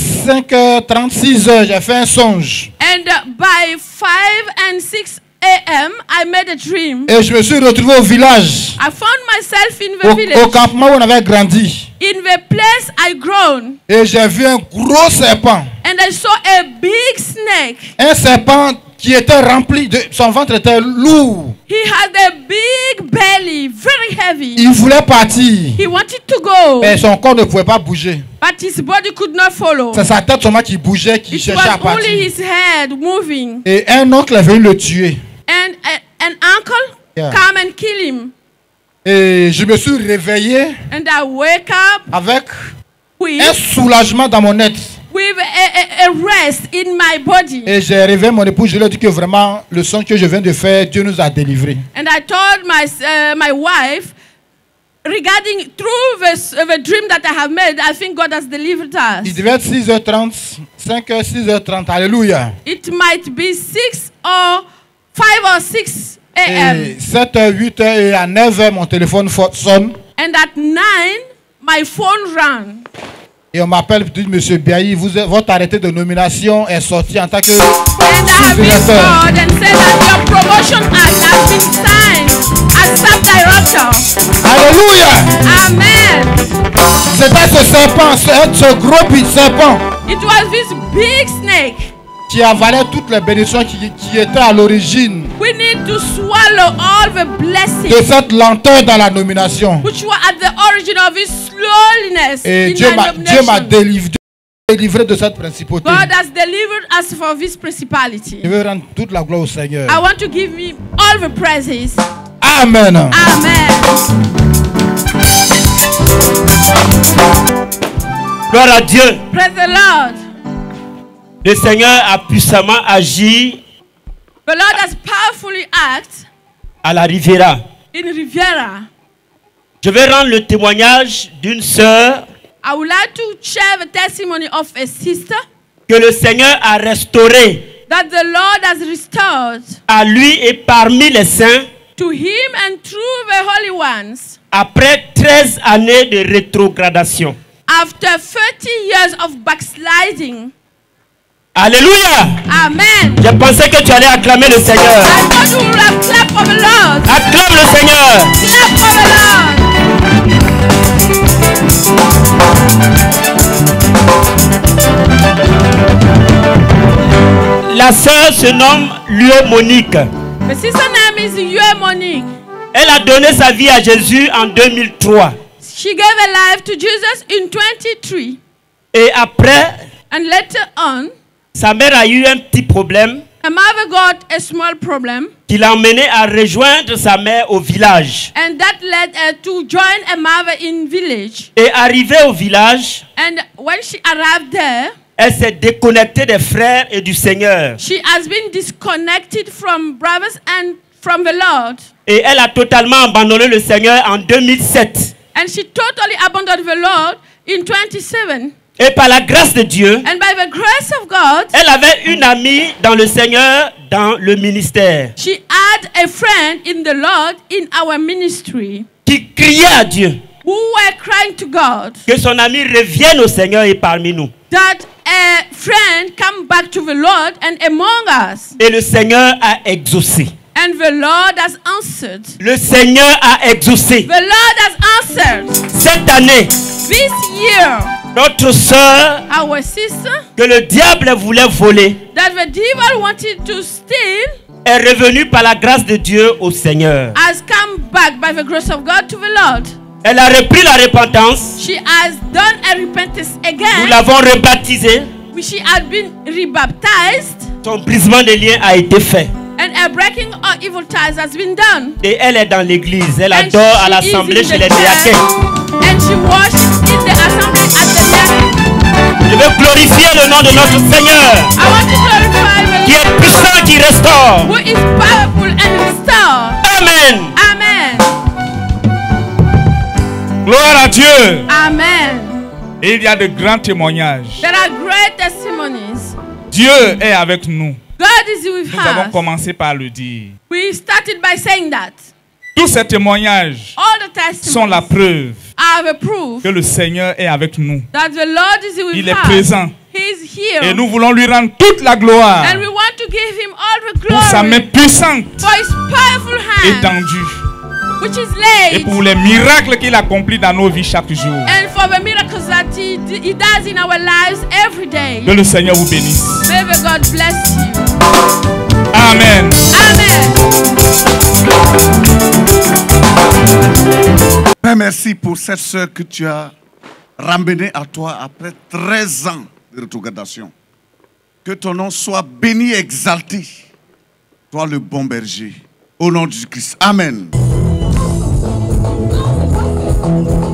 U: 5h36, j'ai fait un songe.
E: And by 5 and 6 a.m. I made a dream.
U: Et je me suis retrouvé au village.
E: I found myself in the village.
U: Au campement où on avait grandi.
E: In the place I grown.
U: Et j'ai vu un gros serpent.
E: And I saw a big snake.
U: Un serpent qui était rempli de... Son ventre était lourd.
E: He had a big belly, very heavy.
U: Il voulait partir.
E: He wanted to go.
U: Mais son corps ne pouvait pas bouger.
E: But his body could not follow.
U: C'est sa tête seulement qui bougeait, qui
E: It
U: cherchait à
E: was
U: partir.
E: only his head moving.
U: Et un oncle est venu le tuer.
E: And an uncle come and kill him.
U: Et je me suis réveillé
E: And I wake up
U: avec
E: with
U: un soulagement dans mon être.
E: With a rest in my body.
U: Et j'ai réveillé mon épouse, je lui ai dit que vraiment le songe que je viens de faire, Dieu nous a délivrés.
E: And I told my wife, regarding through the dream that I have made, I think God has delivered us.
U: Il devait être 6h30, 5h, 6h30, alléluia.
E: It might be 6 or 5 or 6 a.m.
U: Et 7h, 8h et à 9h, mon téléphone sonne.
E: And at 9, my phone rang.
U: Et on m'appelle, dit Monsieur Biaï, votre arrêté de nomination est sorti en tant que
E: sous-directeur. And said that your promotion has been signed as sub-director.
U: Alléluia.
E: Amen.
U: C'était ce serpent, ce gros serpent.
E: It was this big snake.
U: Qui avalait toutes les bénédictions qui étaient à l'origine.
E: We need to swallow all the blessings.
U: De cette lenteur dans la nomination.
E: Which were at the origin of his slowness.
U: Et Dieu m'a délivré de cette principauté.
E: God has delivered us from this principality.
U: Je veux rendre toute la gloire au Seigneur.
E: I want to give him all the praises.
U: Amen.
E: Amen.
J: Gloire à Dieu.
E: Praise the Lord.
J: Le Seigneur a puissamment agi.
E: The Lord has powerfully acted.
J: À la Riviera.
E: In Riviera.
J: Je vais rendre le témoignage d'une sœur.
E: I would like to share the testimony of a sister.
J: Que le Seigneur a restauré.
E: That the Lord has restored.
J: À lui et parmi les saints.
E: To him and through the holy ones.
J: Après 13 années de rétrogradation.
E: After 30 years of backsliding.
J: Alléluia.
E: Amen.
J: Je pensais que tu allais acclamer le Seigneur.
E: I thought you would have clapped for the Lord.
J: Acclame le Seigneur.
E: Clap for the
J: Lord. La sœur se nomme Lue Monique.
E: The sister name is Lue Monique.
J: Elle a donné sa vie à Jésus en 2003.
E: She gave her life to Jesus in 2023.
J: Et après,
E: and later on,
J: sa mère a eu un petit problème.
E: Her mother got a small problem.
J: Qui l'a emmené à rejoindre sa mère au village.
E: And that led her to join a mother in village.
J: Et arrivée au village,
E: and when she arrived there,
J: elle s'est déconnectée des frères et du Seigneur.
E: She has been disconnected from brothers and from the Lord.
J: Et elle a totalement abandonné le Seigneur en 2007.
E: And she totally abandoned the Lord in 2007.
J: Et par la grâce de Dieu,
E: And by the grace of God,
J: elle avait une amie dans le Seigneur, dans le ministère,
E: she had a friend in the Lord in our ministry
J: qui criait à Dieu
E: who were crying to God
J: que son ami revienne au Seigneur et parmi nous.
E: that a friend come back to the Lord and among us.
J: Et le Seigneur a exaucé.
E: And the Lord has answered.
J: Le Seigneur a exaucé.
E: The Lord has answered.
J: Cette année,
E: This year,
J: notre sœur,
E: our sister,
J: que le diable voulait voler,
E: that the devil wanted to steal,
J: est revenue par la grâce de Dieu au Seigneur.
E: has come back by the grace of God to the Lord.
J: Elle a repris la repentance.
E: She has done a repentance
J: Nous
E: again.
J: l'avons rebaptisée.
E: She had been rebaptized.
J: Son brisement de liens a été fait.
E: And a breaking of evil ties has been done.
J: Et elle est dans l'église. Elle
E: And
J: adore à
E: she
J: l'assemblée
E: is in
J: chez
E: the
J: les
E: church.
J: diacres.
E: And she worships in the assembly at the Diacre.
J: Je veux glorifier le nom de notre Seigneur,
E: I want to glorify the
J: qui est puissant, qui restaure.
E: who is powerful and restore.
J: Amen.
E: Amen.
H: Gloire à Dieu.
E: Amen.
H: Et il y a de grands témoignages.
E: There are great testimonies.
H: Dieu est avec nous.
E: God is with
H: Nous avons
E: us.
H: commencé par le dire.
E: We started by saying that.
H: Tous ces témoignages
E: All the testimonies
H: sont la preuve
E: are the proof
H: que le Seigneur est avec nous.
E: that the Lord is with
H: Il
E: us.
H: est présent.
E: He is here.
H: Et nous voulons lui rendre toute la gloire
E: And we want to give him all the
H: pour sa main
E: glory
H: puissante,
E: for his powerful hand,
H: étendue,
E: which is
H: et
E: laid,
H: pour les miracles qu'il accomplit dans nos vies chaque jour.
E: and for the miracles that he does in our lives every day.
H: Que le Seigneur vous bénisse.
E: May the God bless you.
H: Amen.
B: Père, merci pour cette sœur que tu as ramenée à toi après 13 ans de rétrogradation. Que ton nom soit béni et exalté. Toi le bon berger. Au nom de Jésus-Christ. Amen.